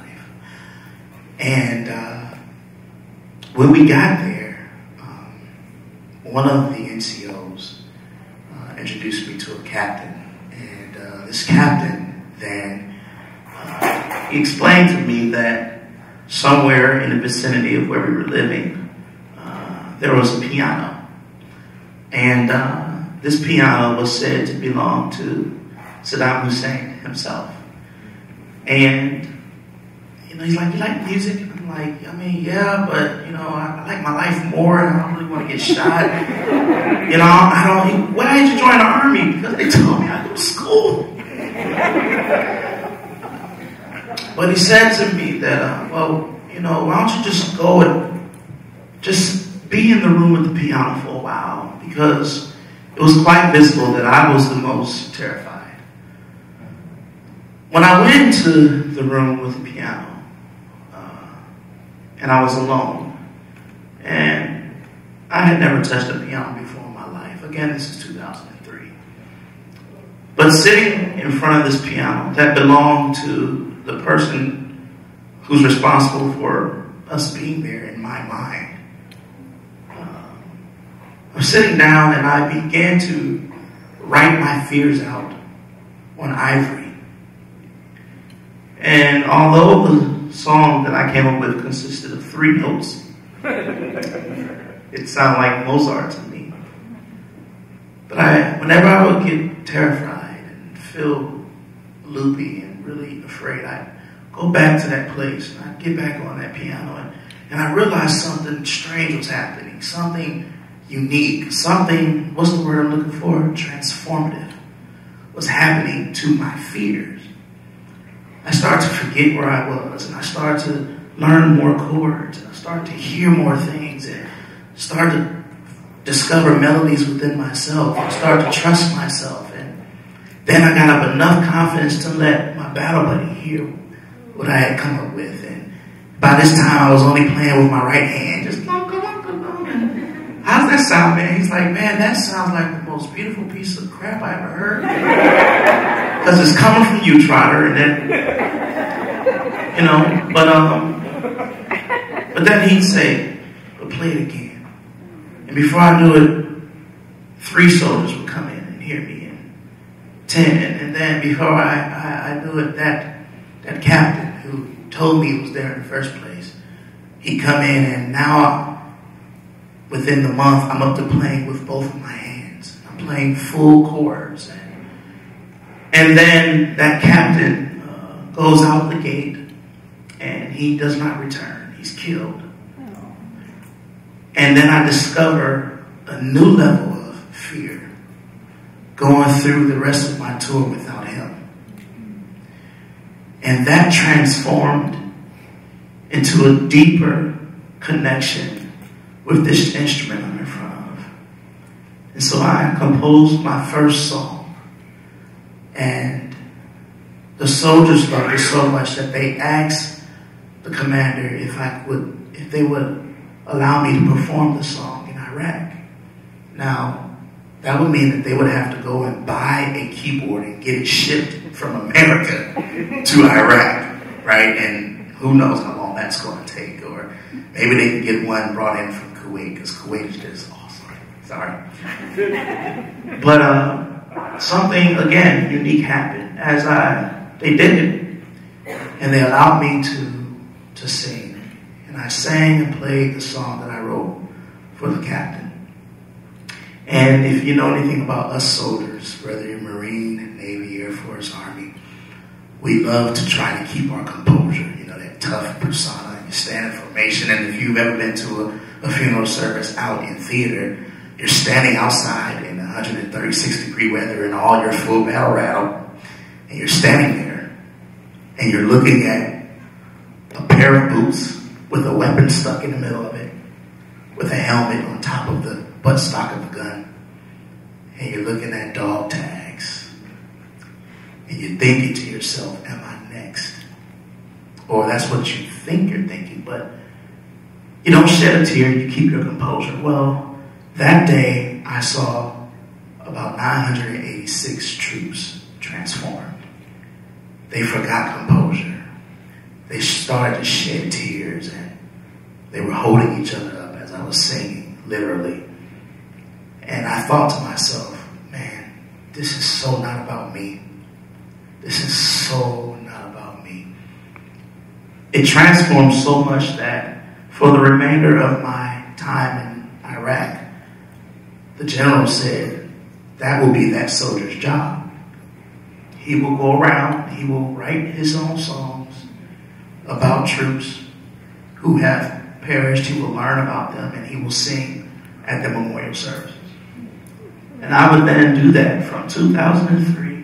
And uh, when we got there, um, one of the N C Os uh, introduced me to a captain. And uh, this captain then uh, he explained to me that somewhere in the vicinity of where we were living, uh, there was a piano. And uh, this piano was said to belong to Saddam Hussein himself. And you know, he's like, "You like music?" And I'm like, "I mean, yeah, but, you know, I, I like my life more, and I don't really want to get shot. You know, I don't, why did you join the Army?" Because they told me I go to school. But he said to me that, uh, well, you know, why don't you just go and just be in the room with the piano for a while? Because it was quite visible that I was the most terrified. When I went into the room with the piano, and I was alone, and I had never touched a piano before in my life. Again, this is two thousand three. But sitting in front of this piano that belonged to the person who's responsible for us being there in my mind, uh, I'm sitting down and I began to write my fears out on ivory. And although the song that I came up with consisted of three notes, it sounded like Mozart to me. But I, whenever I would get terrified and feel loopy and really afraid, I'd go back to that place and I'd get back on that piano, and, and I realized something strange was happening, something unique, something, what's the word I'm looking for? Transformative was happening to my fears. I started to forget where I was, and I started to learn more chords, and I started to hear more things, and started to discover melodies within myself. I started to trust myself, and then I got up enough confidence to let my battle buddy hear what I had come up with. And by this time, I was only playing with my right hand, just come on, come on. And how's that sound, man? He's like, "Man, that sounds like the most beautiful piece of crap I ever heard." Because it's coming from you, Trotter, and then, you know, but um, but then he'd say, "But play it again." And before I knew it, three soldiers would come in and hear me, and ten. And then before I, I, I knew it, that, that captain who told me he was there in the first place, he'd come in, and now within the month, I'm up to playing with both of my hands. I'm playing full chords. And, and then that captain uh, goes out the gate, and he does not return. He's killed. And then I discover a new level of fear going through the rest of my tour without him. And that transformed into a deeper connection with this instrument I'm in front of. And so I composed my first song. And the soldiers loved it so much that they asked the commander if I would, if they would allow me to perform the song in Iraq. Now, that would mean that they would have to go and buy a keyboard and get it shipped from America to Iraq, right? And who knows how long that's going to take. Or maybe they can get one brought in from Kuwait, because Kuwait is just awesome. Sorry. But uh, something, again, unique happened as I, they did it. And they allowed me to, to sing. And I sang and played the song that I wrote for the captain. And if you know anything about us soldiers, whether you're Marine, Navy, Air Force, Army, we love to try to keep our composure, you know, that tough persona. You stand in formation, and if you've ever been to a, a funeral service out in theater, you're standing outside in one hundred thirty-six degree weather in all your full battle rattle, and you're standing there, and you're looking at a pair of boots with a weapon stuck in the middle of it, with a helmet on top of the buttstock of the gun. And you're looking at dog tags. And you're thinking to yourself, am I next? Or that's what you think you're thinking, but you don't shed a tear, you keep your composure. Well, that day I saw about nine hundred eighty-six troops transformed. They forgot composure. They started to shed tears, and they were holding each other up as I was singing, literally. And I thought to myself, man, this is so not about me. This is so not about me. It transformed so much that for the remainder of my time in Iraq, the general said, that will be that soldier's job. He will go around, he will write his own songs about troops who have perished. He will learn about them, and he will sing at the memorial services. And I would then do that from two thousand three.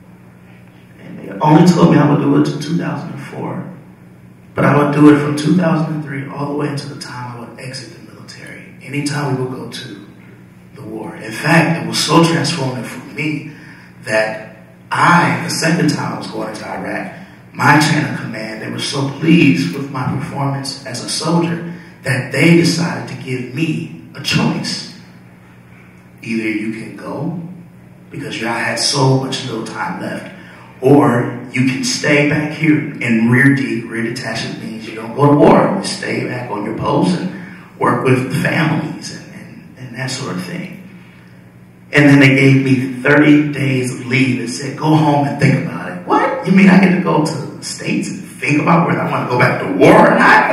And they only told me I would do it to two thousand four. But I would do it from two thousand three all the way until the time I would exit the military. Anytime we would go to the war. In fact, it was so transformative for me that I, the second time I was going into Iraq, my chain of command, they were so pleased with my performance as a soldier that they decided to give me a choice. Either you can go, because I had so much little time left, or you can stay back here in rear D. Rear detachment means you don't go to war. You stay back on your post and work with the families and, and, and that sort of thing. And then they gave me thirty days of leave and said, go home and think about it. What? You mean I get to go to the States and think about whether I want to go back to war or not?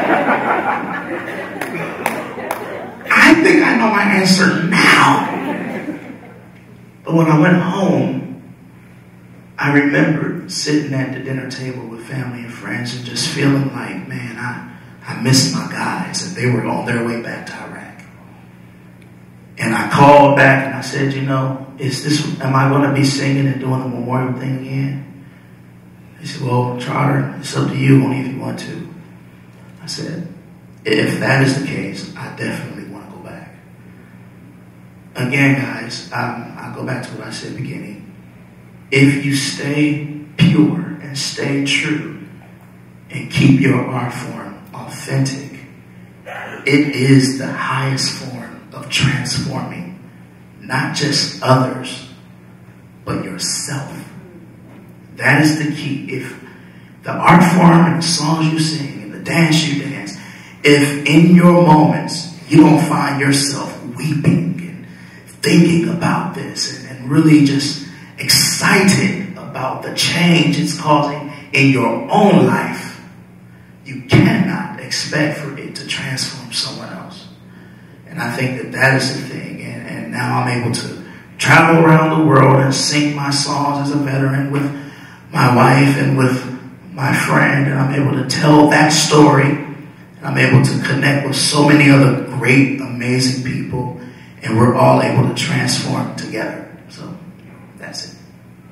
I think I know my answer now. But when I went home, I remembered sitting at the dinner table with family and friends and just feeling like, man, I, I missed my guys, and they were on their way back to Iraq. And I called back and I said, you know, is this, am I going to be singing and doing the memorial thing again? They said, well, Trotter, it's up to you, only if you want to. I said, if that is the case, I definitely want to go back. Again, guys, um, I'll go back to what I said at the beginning. If you stay pure and stay true and keep your art form authentic, it is the highest form of transforming not just others, but yourself. That is the key. If the art form and the songs you sing and the dance you dance, if in your moments you don't find yourself weeping and thinking about this and, and really just excited about the change it's causing in your own life, you cannot expect for it to transform someone else. And I think that that is the thing. And, and now I'm able to travel around the world and sing my songs as a veteran with my wife and with my friend. And I'm able to tell that story. And I'm able to connect with so many other great, amazing people. And we're all able to transform together. So that's it.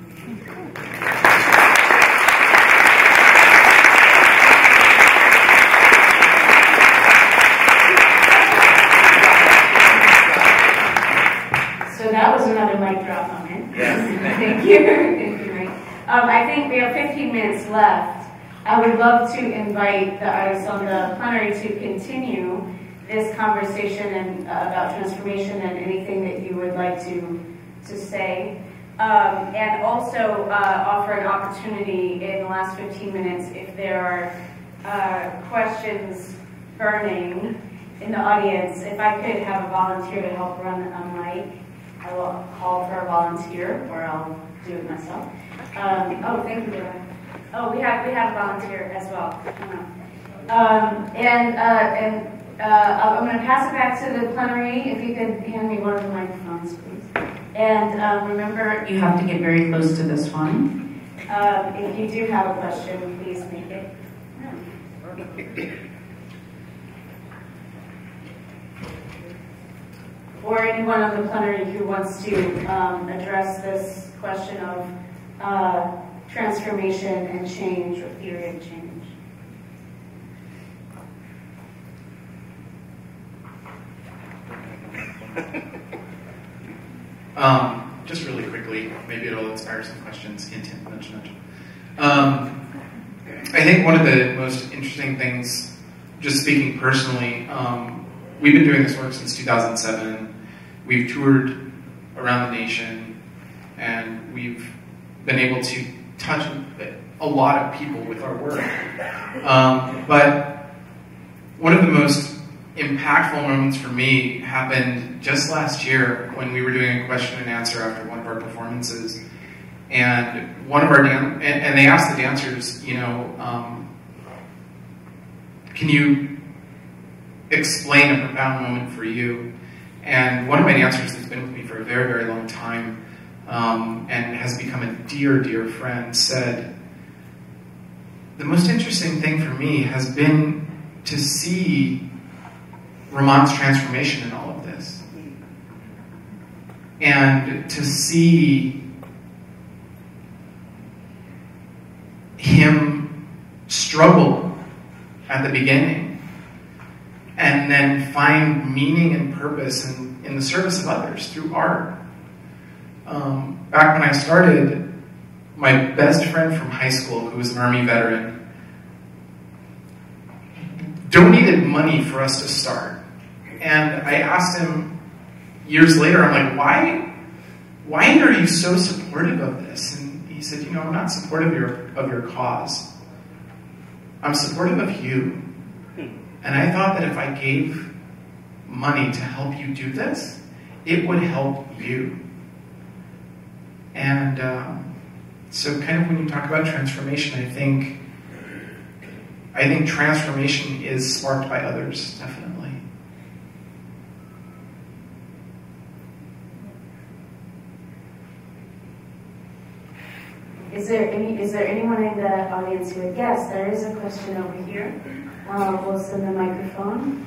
So that was another mic drop moment. Yes. Thank you. Thank you, Mike. Um, I think we have fifteen minutes left. I would love to invite the artists on the plenary to continue this conversation and uh, about transformation and anything that you would like to to say, um, and also uh, offer an opportunity in the last fifteen minutes if there are uh, questions burning in the audience. If I could have a volunteer to help run a mic, I will call for a volunteer, or I'll do it myself. Um, oh, thank you, Dora. Oh, we have we have a volunteer as well. Um, and uh, and uh, I'm going to pass it back to the plenary. If you could hand me one of the microphones, please. And um, remember, you have to get very close to this one. Um, if you do have a question, please make it. Or anyone on the plenary who wants to um, address this question of uh, transformation and change, or theory of change. Um, just really quickly, maybe it'll inspire some questions. Hint, hint, nudge, nudge. Um, I think one of the most interesting things, just speaking personally, um, we've been doing this work since two thousand seven. We've toured around the nation, and we've been able to touch a lot of people with our work. Um, but one of the most impactful moments for me happened just last year when we were doing a question and answer after one of our performances. And one of our dan and, and they asked the dancers, you know, um, can you explain a profound moment for you? And one of my dancers that's been with me for a very, very long time, um, and has become a dear, dear friend, said, the most interesting thing for me has been to see Ramon's transformation in all of this. And to see him struggle at the beginning and then find meaning and purpose in, in the service of others through art. Um, back when I started, my best friend from high school, who was an Army veteran, donated money for us to start. And I asked him years later, I'm like, why, why are you so supportive of this? And he said, you know, I'm not supportive of your, of your cause. I'm supportive of you. And I thought that if I gave money to help you do this, it would help you. And um, so kind of when you talk about transformation, I think, I think transformation is sparked by others, definitely. Is there any, is there anyone in the audience who would guess? There is a question over here. Uh, we'll send the microphone.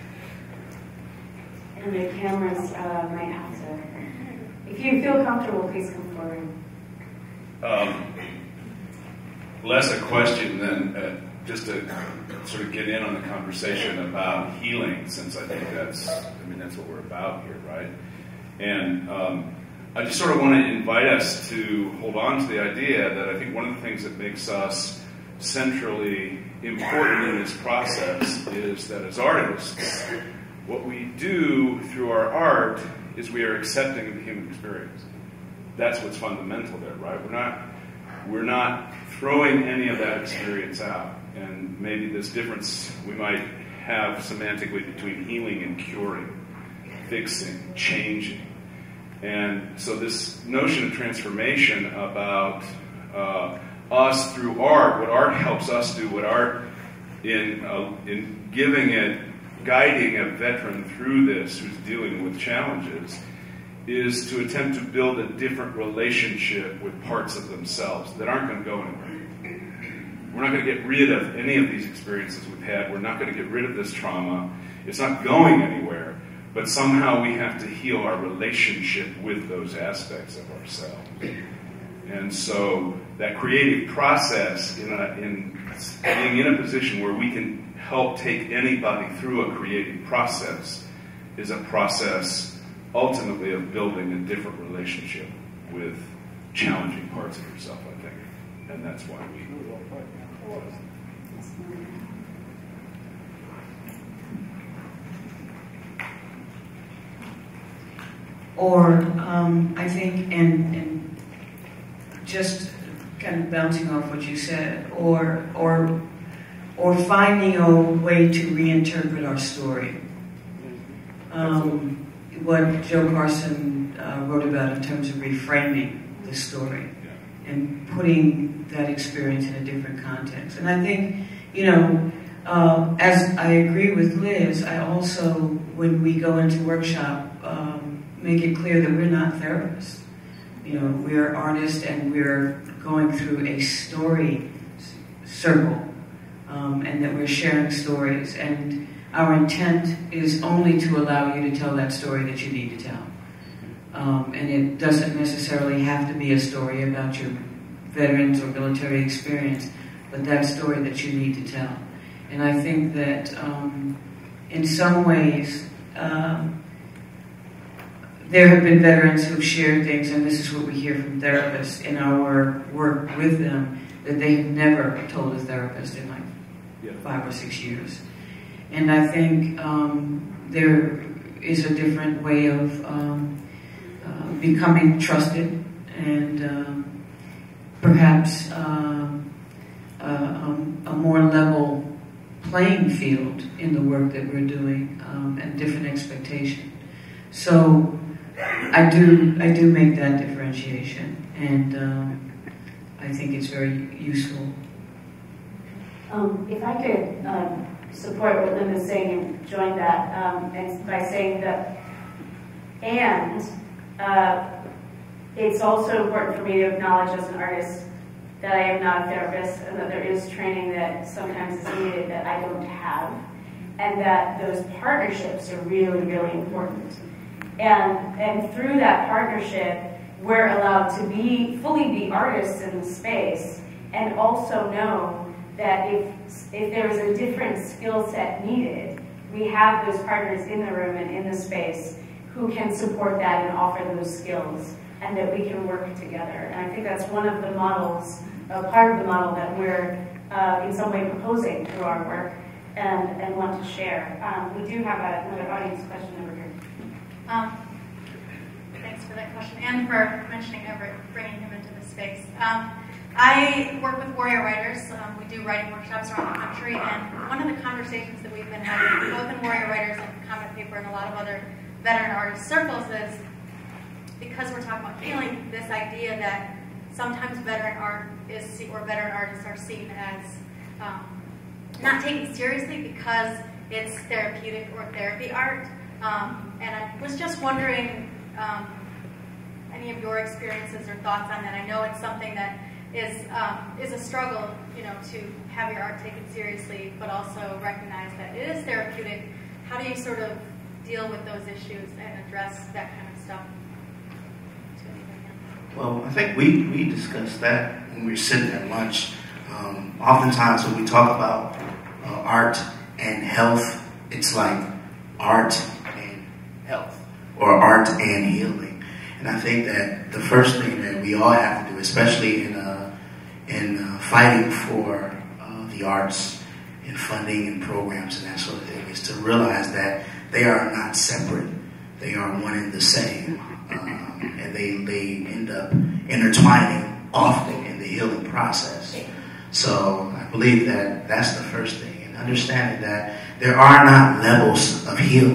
And the cameras uh, might have to. If you feel comfortable, please come forward. Um, less a question than uh, just to sort of get in on the conversation about healing, since I think that's, I mean, that's what we're about here, right? And um, I just sort of want to invite us to hold on to the idea that I think one of the things that makes us centrally important in this process is that as artists, what we do through our art is we are accepting of the human experience. That's what's fundamental there, right? We're not, we're not throwing any of that experience out. And maybe this difference we might have semantically between healing and curing. fixing, changing. And so this notion of transformation about uh, us through art, what art helps us do, what art in, uh, in giving it, guiding a veteran through this who's dealing with challenges, is to attempt to build a different relationship with parts of themselves that aren't going to go anywhere. We're not going to get rid of any of these experiences we've had. We're not going to get rid of this trauma. It's not going anywhere. But somehow we have to heal our relationship with those aspects of ourselves. And so that creative process, in, a, in being in a position where we can help take anybody through a creative process, is a process ultimately of building a different relationship with challenging parts of yourself, I think. And that's why we... Or, um, I think, and, and just kind of bouncing off what you said, or, or, or finding a way to reinterpret our story. Um, what Joe Carson uh, wrote about in terms of reframing the story and putting that experience in a different context. And I think, you know, uh, as I agree with Liz, I also, when we go into workshop, um, make it clear that we're not therapists. You know, we're artists and we're going through a story circle, um, and that we're sharing stories. And our intent is only to allow you to tell that story that you need to tell. Um, and it doesn't necessarily have to be a story about your veterans or military experience, but that story that you need to tell. And I think that um, in some ways, um, there have been veterans who've shared things, and this is what we hear from therapists in our work with them, that they've never told a therapist in like yeah. five or six years. And I think um, there is a different way of um, uh, becoming trusted and um, perhaps um, uh, um, a more level playing field in the work that we're doing, um, and different expectation. So I do I do make that differentiation, and um, I think it's very useful. Um, if I could um, support what Linda's saying and join that, um, and by saying that, and uh, it's also important for me to acknowledge as an artist that I am not a therapist, and that there is training that sometimes is needed that I don't have, and that those partnerships are really, really important. And, and through that partnership, we're allowed to be, fully be artists in the space, and also know that if, if there is a different skill set needed, we have those partners in the room and in the space who can support that and offer those skills, and that we can work together. And I think that's one of the models, a part of the model that we're uh, in some way proposing through our work and, and want to share. Um, we do have a, another audience question over here. Um, thanks for that question and for mentioning Everett, bringing him into the space. Um, I work with warrior writers. Um, we do writing workshops around the country, and one of the conversations that we've been having, both in warrior writers and Comment Paper and a lot of other veteran artist circles, is because we're talking about healing, this idea that sometimes veteran art is, or veteran artists are seen as um, not taken seriously because it's therapeutic or therapy art. Um, and I was just wondering um, any of your experiences or thoughts on that. I know it's something that is um, is a struggle, you know, to have your art taken seriously, but also recognize that it is therapeutic. How do you sort of deal with those issues and address that kind of stuff? Well, I think we, we discussed that when we were sitting at lunch. Um, oftentimes when we talk about uh, art and health, it's like art and health, or art and healing. And I think that the first thing that we all have to do, especially in uh, in uh, fighting for uh, the arts and funding and programs and that sort of thing, is to realize that they are not separate. They are one and the same. Um, and they, they end up intertwining often in the healing process. So I believe that that's the first thing. And understanding that there are not levels of healing.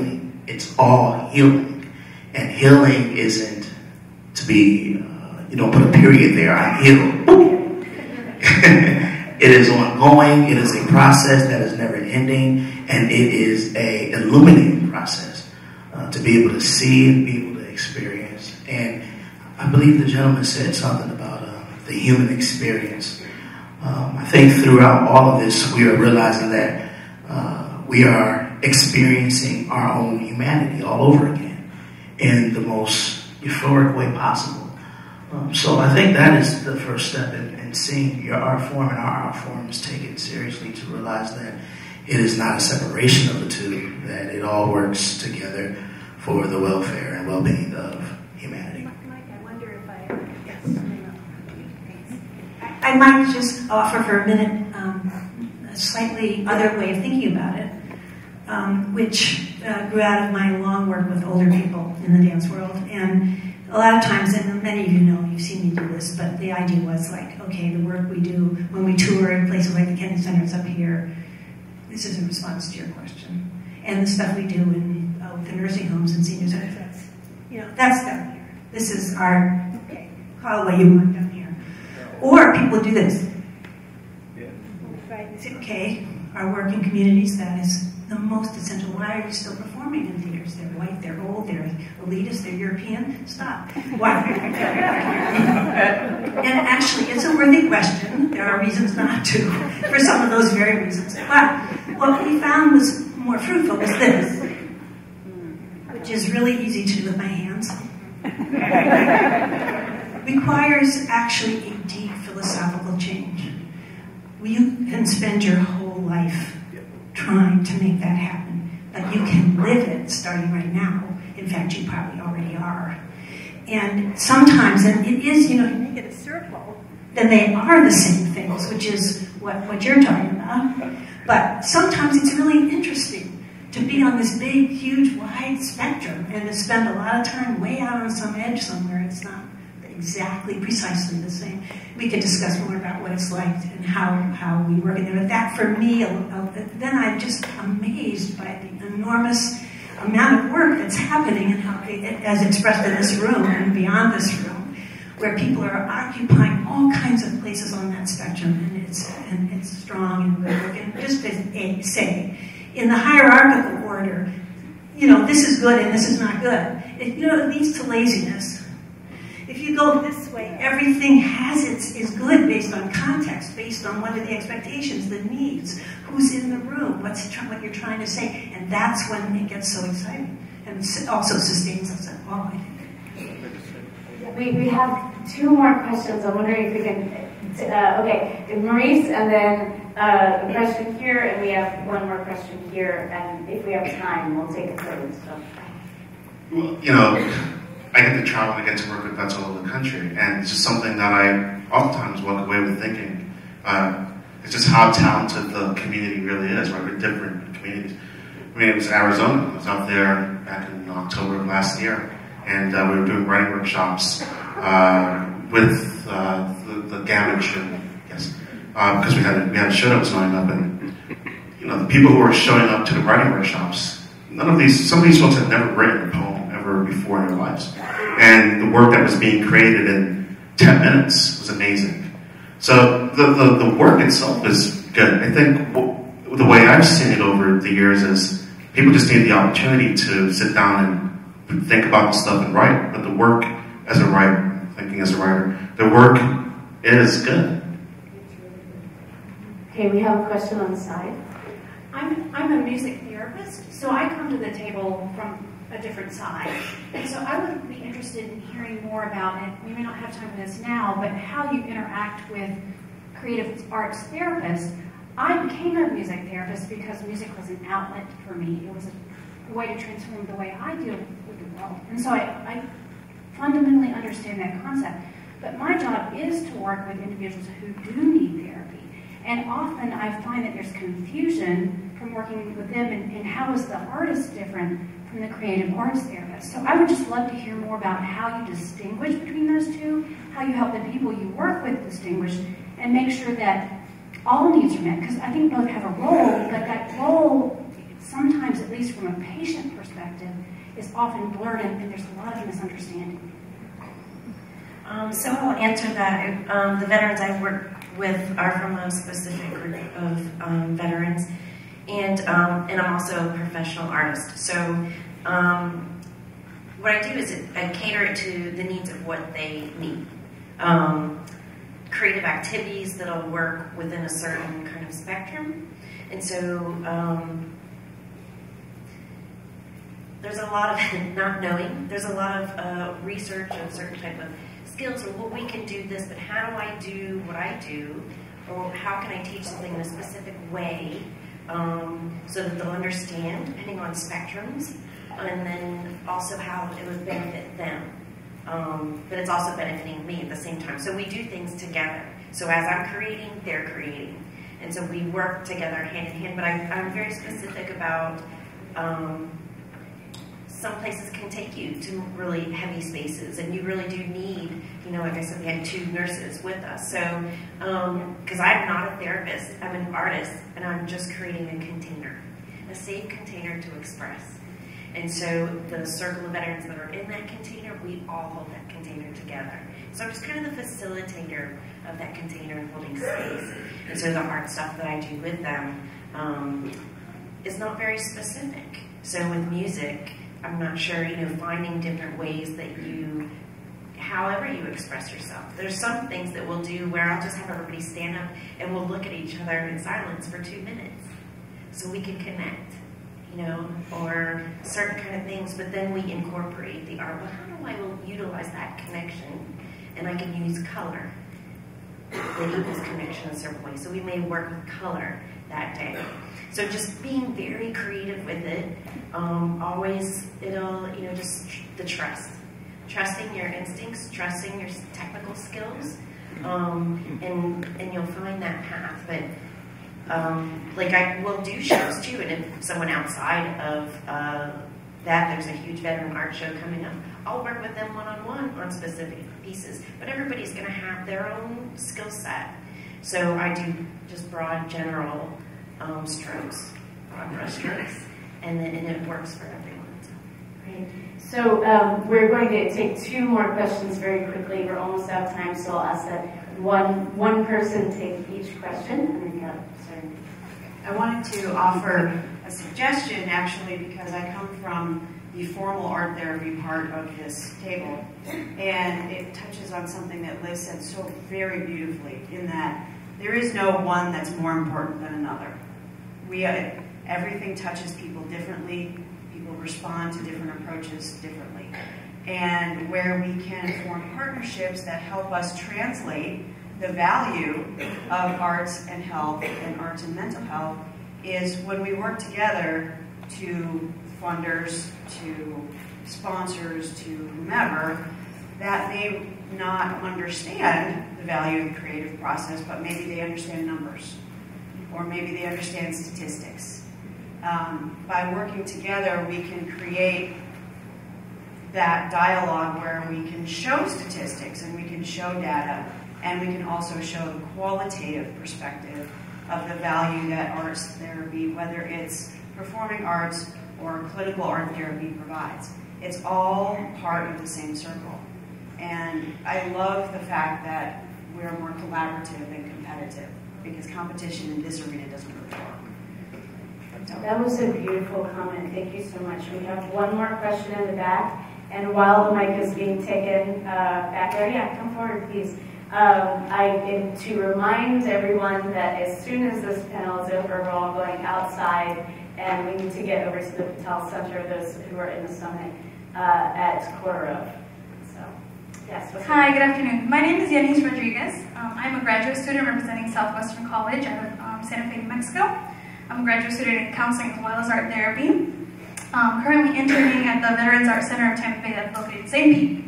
It's all healing. And healing isn't to be, uh, you don't put a period there, I heal. It is ongoing, it is a process that is never ending, and it is a illuminating process uh, to be able to see and be able to experience. And I believe the gentleman said something about uh, the human experience. Um, I think throughout all of this, we are realizing that uh, we are experiencing our own humanity all over again in the most euphoric way possible. Um, so I think that is the first step in, in seeing your art form and our art form is taken seriously, to realize that it is not a separation of the two, that it all works together for the welfare and well-being of humanity. Mike, I wonder if I, yes, I, I might just offer for a minute um, a slightly other way of thinking about it, um, which uh, grew out of my long work with older people in the dance world. And a lot of times, and many of you know, you've seen me do this, but the idea was like, okay, the work we do when we tour in places like the Kennedy Center's up here, this is in response to your question. And the stuff we do in uh, with the nursing homes and senior centers, that's, you know, that's down here. This is our, okay, call it what you want down here. Or people do this. Right, say, okay, our work in communities, that is the most essential. Why are you still performing in theaters? They're white, they're old, they're elitist, they're European. Stop. Why? And actually, it's a worthy question. There are reasons not to, for some of those very reasons. But what we found was more fruitful was this, which is really easy to do with my hands. Requires actually a deep philosophical change. You can spend your whole life trying to make that happen, but you can live it starting right now. In fact, you probably already are. And sometimes, and it is, you know, you make it a circle, then they are the same things, which is what, what you're talking about. But sometimes it's really interesting to be on this big, huge, wide spectrum and to spend a lot of time way out on some edge somewhere. It's not exactly, precisely the same. We could discuss more about what it's like and how, how we work in there. But that, for me, then I'm just amazed by the enormous amount of work that's happening and how, as expressed in this room and beyond this room, where people are occupying all kinds of places on that spectrum, and it's, and it's strong and good work. And just to say, in the hierarchical order, you know, this is good and this is not good. It, you know, it leads to laziness. If you go this way, everything has its is good based on context, based on what are the expectations, the needs, who's in the room, what's what you're trying to say, and that's when it gets so exciting, and it also sustains us at all, I think. We, we have two more questions. I'm wondering if we can, uh, okay, Maurice, and then uh, a question here, and we have one more question here, and if we have time, we'll take a third. So. Well, you know, I get to travel and I get to work with vets all over the country, and it's just something that I oftentimes walk away with thinking. Uh, it's just how talented the community really is, right? We're different communities. I mean, it was Arizona. I was out there back in October of last year, and uh, we were doing writing workshops uh, with uh, the, the gamut, yes, uh, because we had a, we had a show that was going up, and you know, the people who were showing up to the writing workshops, none of these, some of these folks had never written a poem ever before in their lives. And the work that was being created in ten minutes was amazing. So the, the, the work itself is good. I think w the way I've seen it over the years is people just need the opportunity to sit down and think about the stuff and write. But the work as a writer, thinking as a writer, the work is good. Okay, we have a question on the side. I'm, I'm a music therapist, so I come to the table from a different side. And so I would be interested in hearing more about it. We may not have time for this now, but how you interact with creative arts therapists. I became a music therapist because music was an outlet for me. It was a way to transform the way I deal with the world. And so I, I fundamentally understand that concept. But my job is to work with individuals who do need therapy. And often I find that there's confusion from working with them and, and how is the artist different from the creative arts therapist. So I would just love to hear more about how you distinguish between those two, how you help the people you work with distinguish, and make sure that all needs are met. Because I think both have a role, but that role, sometimes, at least for from a patient perspective is often blurred and there's a lot of misunderstanding. Um, so I'll answer that. Um, the veterans I work with are from a specific group of um, veterans, and um, and I'm also a professional artist. So um, what I do is it, I cater it to the needs of what they need. Um, creative activities that'll work within a certain kind of spectrum, and so um, there's a lot of not knowing. There's a lot of uh, research of certain type of skills, or well, we can do this, but how do I do what I do, or how can I teach something in a specific way um, so that they'll understand, depending on spectrums, and then also how it would benefit them. Um, but it's also benefiting me at the same time. So we do things together. So as I'm creating, they're creating. And so we work together hand in hand, but I, I'm very specific about um, some places can take you to really heavy spaces, and you really do need, you know, like I said, we had two nurses with us. So, because um, I'm not a therapist, I'm an artist, and I'm just creating a container, a safe container to express. And so the circle of veterans that are in that container, we all hold that container together. So I'm just kind of the facilitator of that container and holding space. And so the art stuff that I do with them um, is not very specific. So with music, I'm not sure, you know, finding different ways that you, however you express yourself. There's some things that we'll do where I'll just have everybody stand up and we'll look at each other in silence for two minutes so we can connect, you know, or certain kind of things, but then we incorporate the art. Well, how do I will utilize that connection? And I can use color that equals connection in a certain way. So we may work with color that day. So just being very creative with it, um, always, it'll, you know, just tr the trust. Trusting your instincts, trusting your technical skills, um, and, and you'll find that path. But um, like I will do shows too, and if someone outside of uh, that, there's a huge veteran art show coming up, I'll work with them one-on-one on specific pieces. But everybody's gonna have their own skill set. So I do just broad, general um, strokes, broad brush strokes, and then and it works for everyone. So. Great. So um, we're going to take two more questions very quickly. We're almost out of time, so I'll ask that one one person take each question. And then go. Sorry. I wanted to offer a suggestion, actually, because I come from the formal art therapy part of this table, and it touches on something that Liz said so very beautifully, in that there is no one that's more important than another. We, uh, everything touches people differently. People respond to different approaches differently. And where we can form partnerships that help us translate the value of arts and health and arts and mental health is when we work together to funders, to sponsors, to whomever, that may not understand the value of the creative process, but maybe they understand numbers, or maybe they understand statistics. Um, by working together, we can create that dialogue where we can show statistics and we can show data, and we can also show the qualitative perspective of the value that arts therapy, whether it's performing arts or clinical art therapy, provides. It's all part of the same circle. And I love the fact that we're more collaborative than competitive, because competition in this arena doesn't really work. That was a beautiful comment. Thank you so much. We have one more question in the back, and while the mic is being taken uh, back there, yeah, come forward, please. Um, I am to remind everyone that as soon as this panel is over, we're all going outside, and we need to get over to the Patel Center, those who are in the summit, uh, at quarter of. So, yes. Hi, good afternoon. My name is Yanis Rodriguez. Um, I'm a graduate student representing Southwestern College out of um, Santa Fe, New Mexico. I'm a graduate student in counseling as well as art therapy. Um, currently interning at the Veterans Art Center of Tampa Bay that's located in Saint Pete.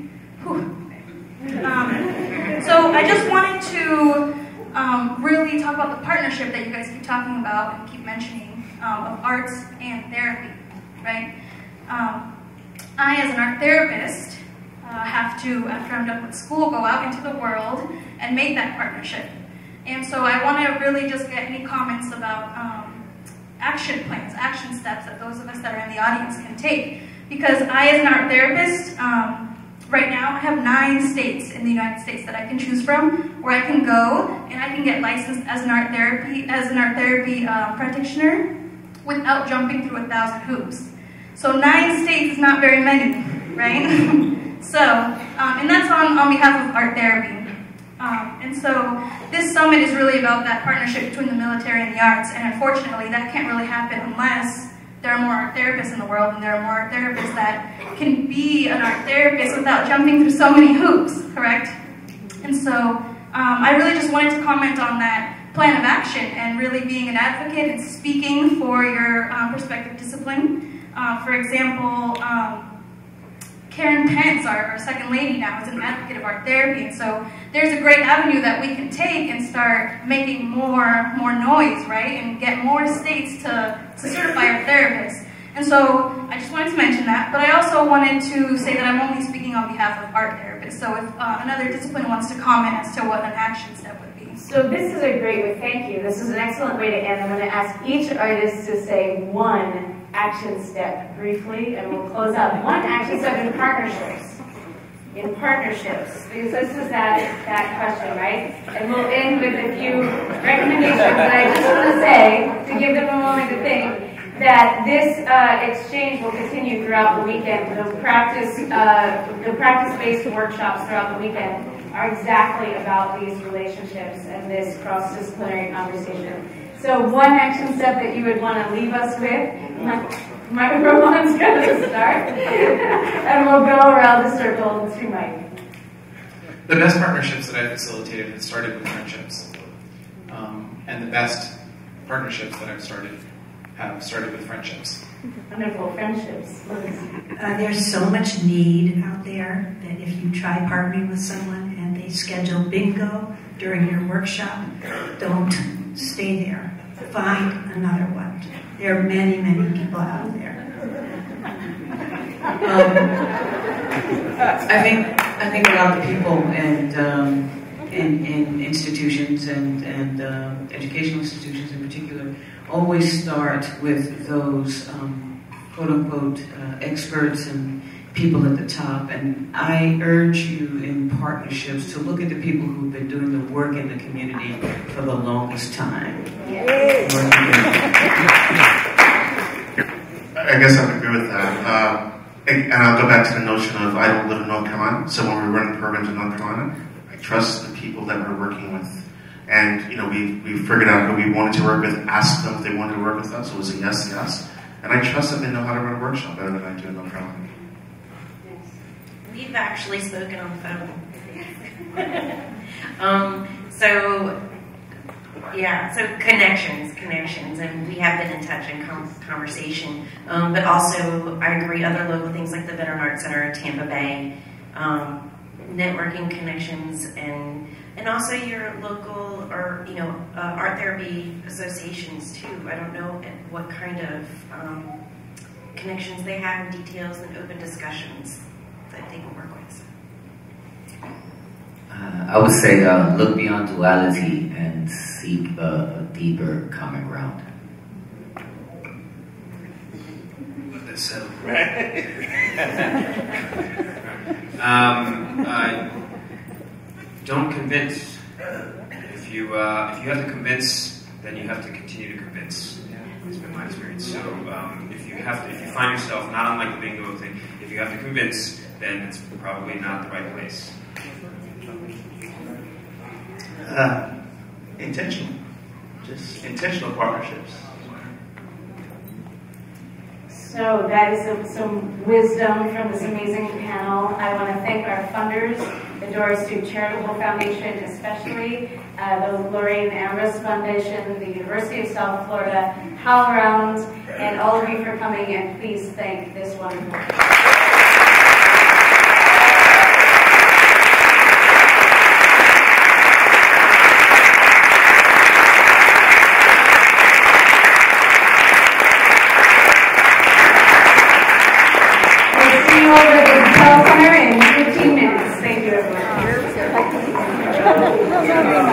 Um, so I just wanted to um, really talk about the partnership that you guys keep talking about and keep mentioning um, of arts and therapy, right? Um, I, as an art therapist, uh, have to, after I'm done with school, go out into the world and make that partnership. And so I want to really just get any comments about um, action plans, action steps that those of us that are in the audience can take. Because I, as an art therapist, um, right now I have nine states in the United States that I can choose from, where I can go and I can get licensed as an art therapy as an art therapy uh, practitioner without jumping through a thousand hoops. So nine states is not very many, right? So, um, and that's on, on behalf of art therapy. Um, and so this summit is really about that partnership between the military and the arts, and unfortunately that can't really happen unless there are more art therapists in the world, and there are more art therapists that can be an art therapist without jumping through so many hoops, correct? And so um, I really just wanted to comment on that plan of action and really being an advocate and speaking for your um, prospective discipline. Uh, for example, um, Karen Pence, our, our second lady now, is an advocate of art therapy, and so there's a great avenue that we can take and start making more more noise, right, and get more states to, to certify art therapists. And so I just wanted to mention that, but I also wanted to say that I'm only speaking on behalf of art therapists, so if uh, another discipline wants to comment as to what an action step would be. So this is a great way, thank you, this is an excellent way to end. I'm going to ask each artist to say one action step briefly, and we'll close out. One action step in partnerships. In partnerships, because this is that, that question, right? And we'll end with a few recommendations. And I just want to say, to give them a moment to think, that this uh, exchange will continue throughout the weekend. The practice, uh, the practice-based workshops throughout the weekend are exactly about these relationships and this cross-disciplinary conversation. So one action step that you would want to leave us with, microphone's going to start, and we'll go around the circle to Mike. The best partnerships that I've facilitated have started with friendships. Um, and the best partnerships that I've started have started with friendships. Wonderful friendships. Uh, there's so much need out there that if you try partnering with someone and they schedule bingo during your workshop, don't stay there. Find another one. There are many, many people out there. Um, I think I think a lot of people and um, in, in institutions and and uh, educational institutions in particular always start with those um, quote unquote uh, experts and people at the top. And I urge you in partnerships to look at the people who've been doing the work in the community for the longest time. I guess I would agree with that. Uh, and I'll go back to the notion of I don't live in North Carolina, so when we're running programs in North Carolina, I trust the people that we're working with. And, you know, we, we figured out who we wanted to work with, asked them if they wanted to work with us, so it was a yes, yes. And I trust that they know how to run a workshop better than I do in North Carolina. We've actually spoken on the phone. um, so, yeah, so connections, connections, and we have been in touch and com conversation. Um, but also, I agree, other local things like the Veteran Arts Center, Tampa Bay, um, networking connections, and and also your local or you know uh, art therapy associations too. I don't know what kind of um, connections they have, details, and open discussions that they can work with. Uh, I would say uh, look beyond duality and seek a, a deeper common ground. So, um, uh, don't convince. If you uh, if you have to convince, then you have to continue to convince. It's been my experience. So um, if you have to, if you find yourself not unlike the bingo thing, if you have to convince, then it's probably not the right place. Uh, intentional, just intentional partnerships. So that is some, some wisdom from this amazing panel. I want to thank our funders, the Doris Charitable Foundation especially, uh, the Lorraine Ambrose Foundation, the University of South Florida, HowlRound, and all of you for coming, and please thank this wonderful over the Center in fifteen minutes. Thank you, everyone.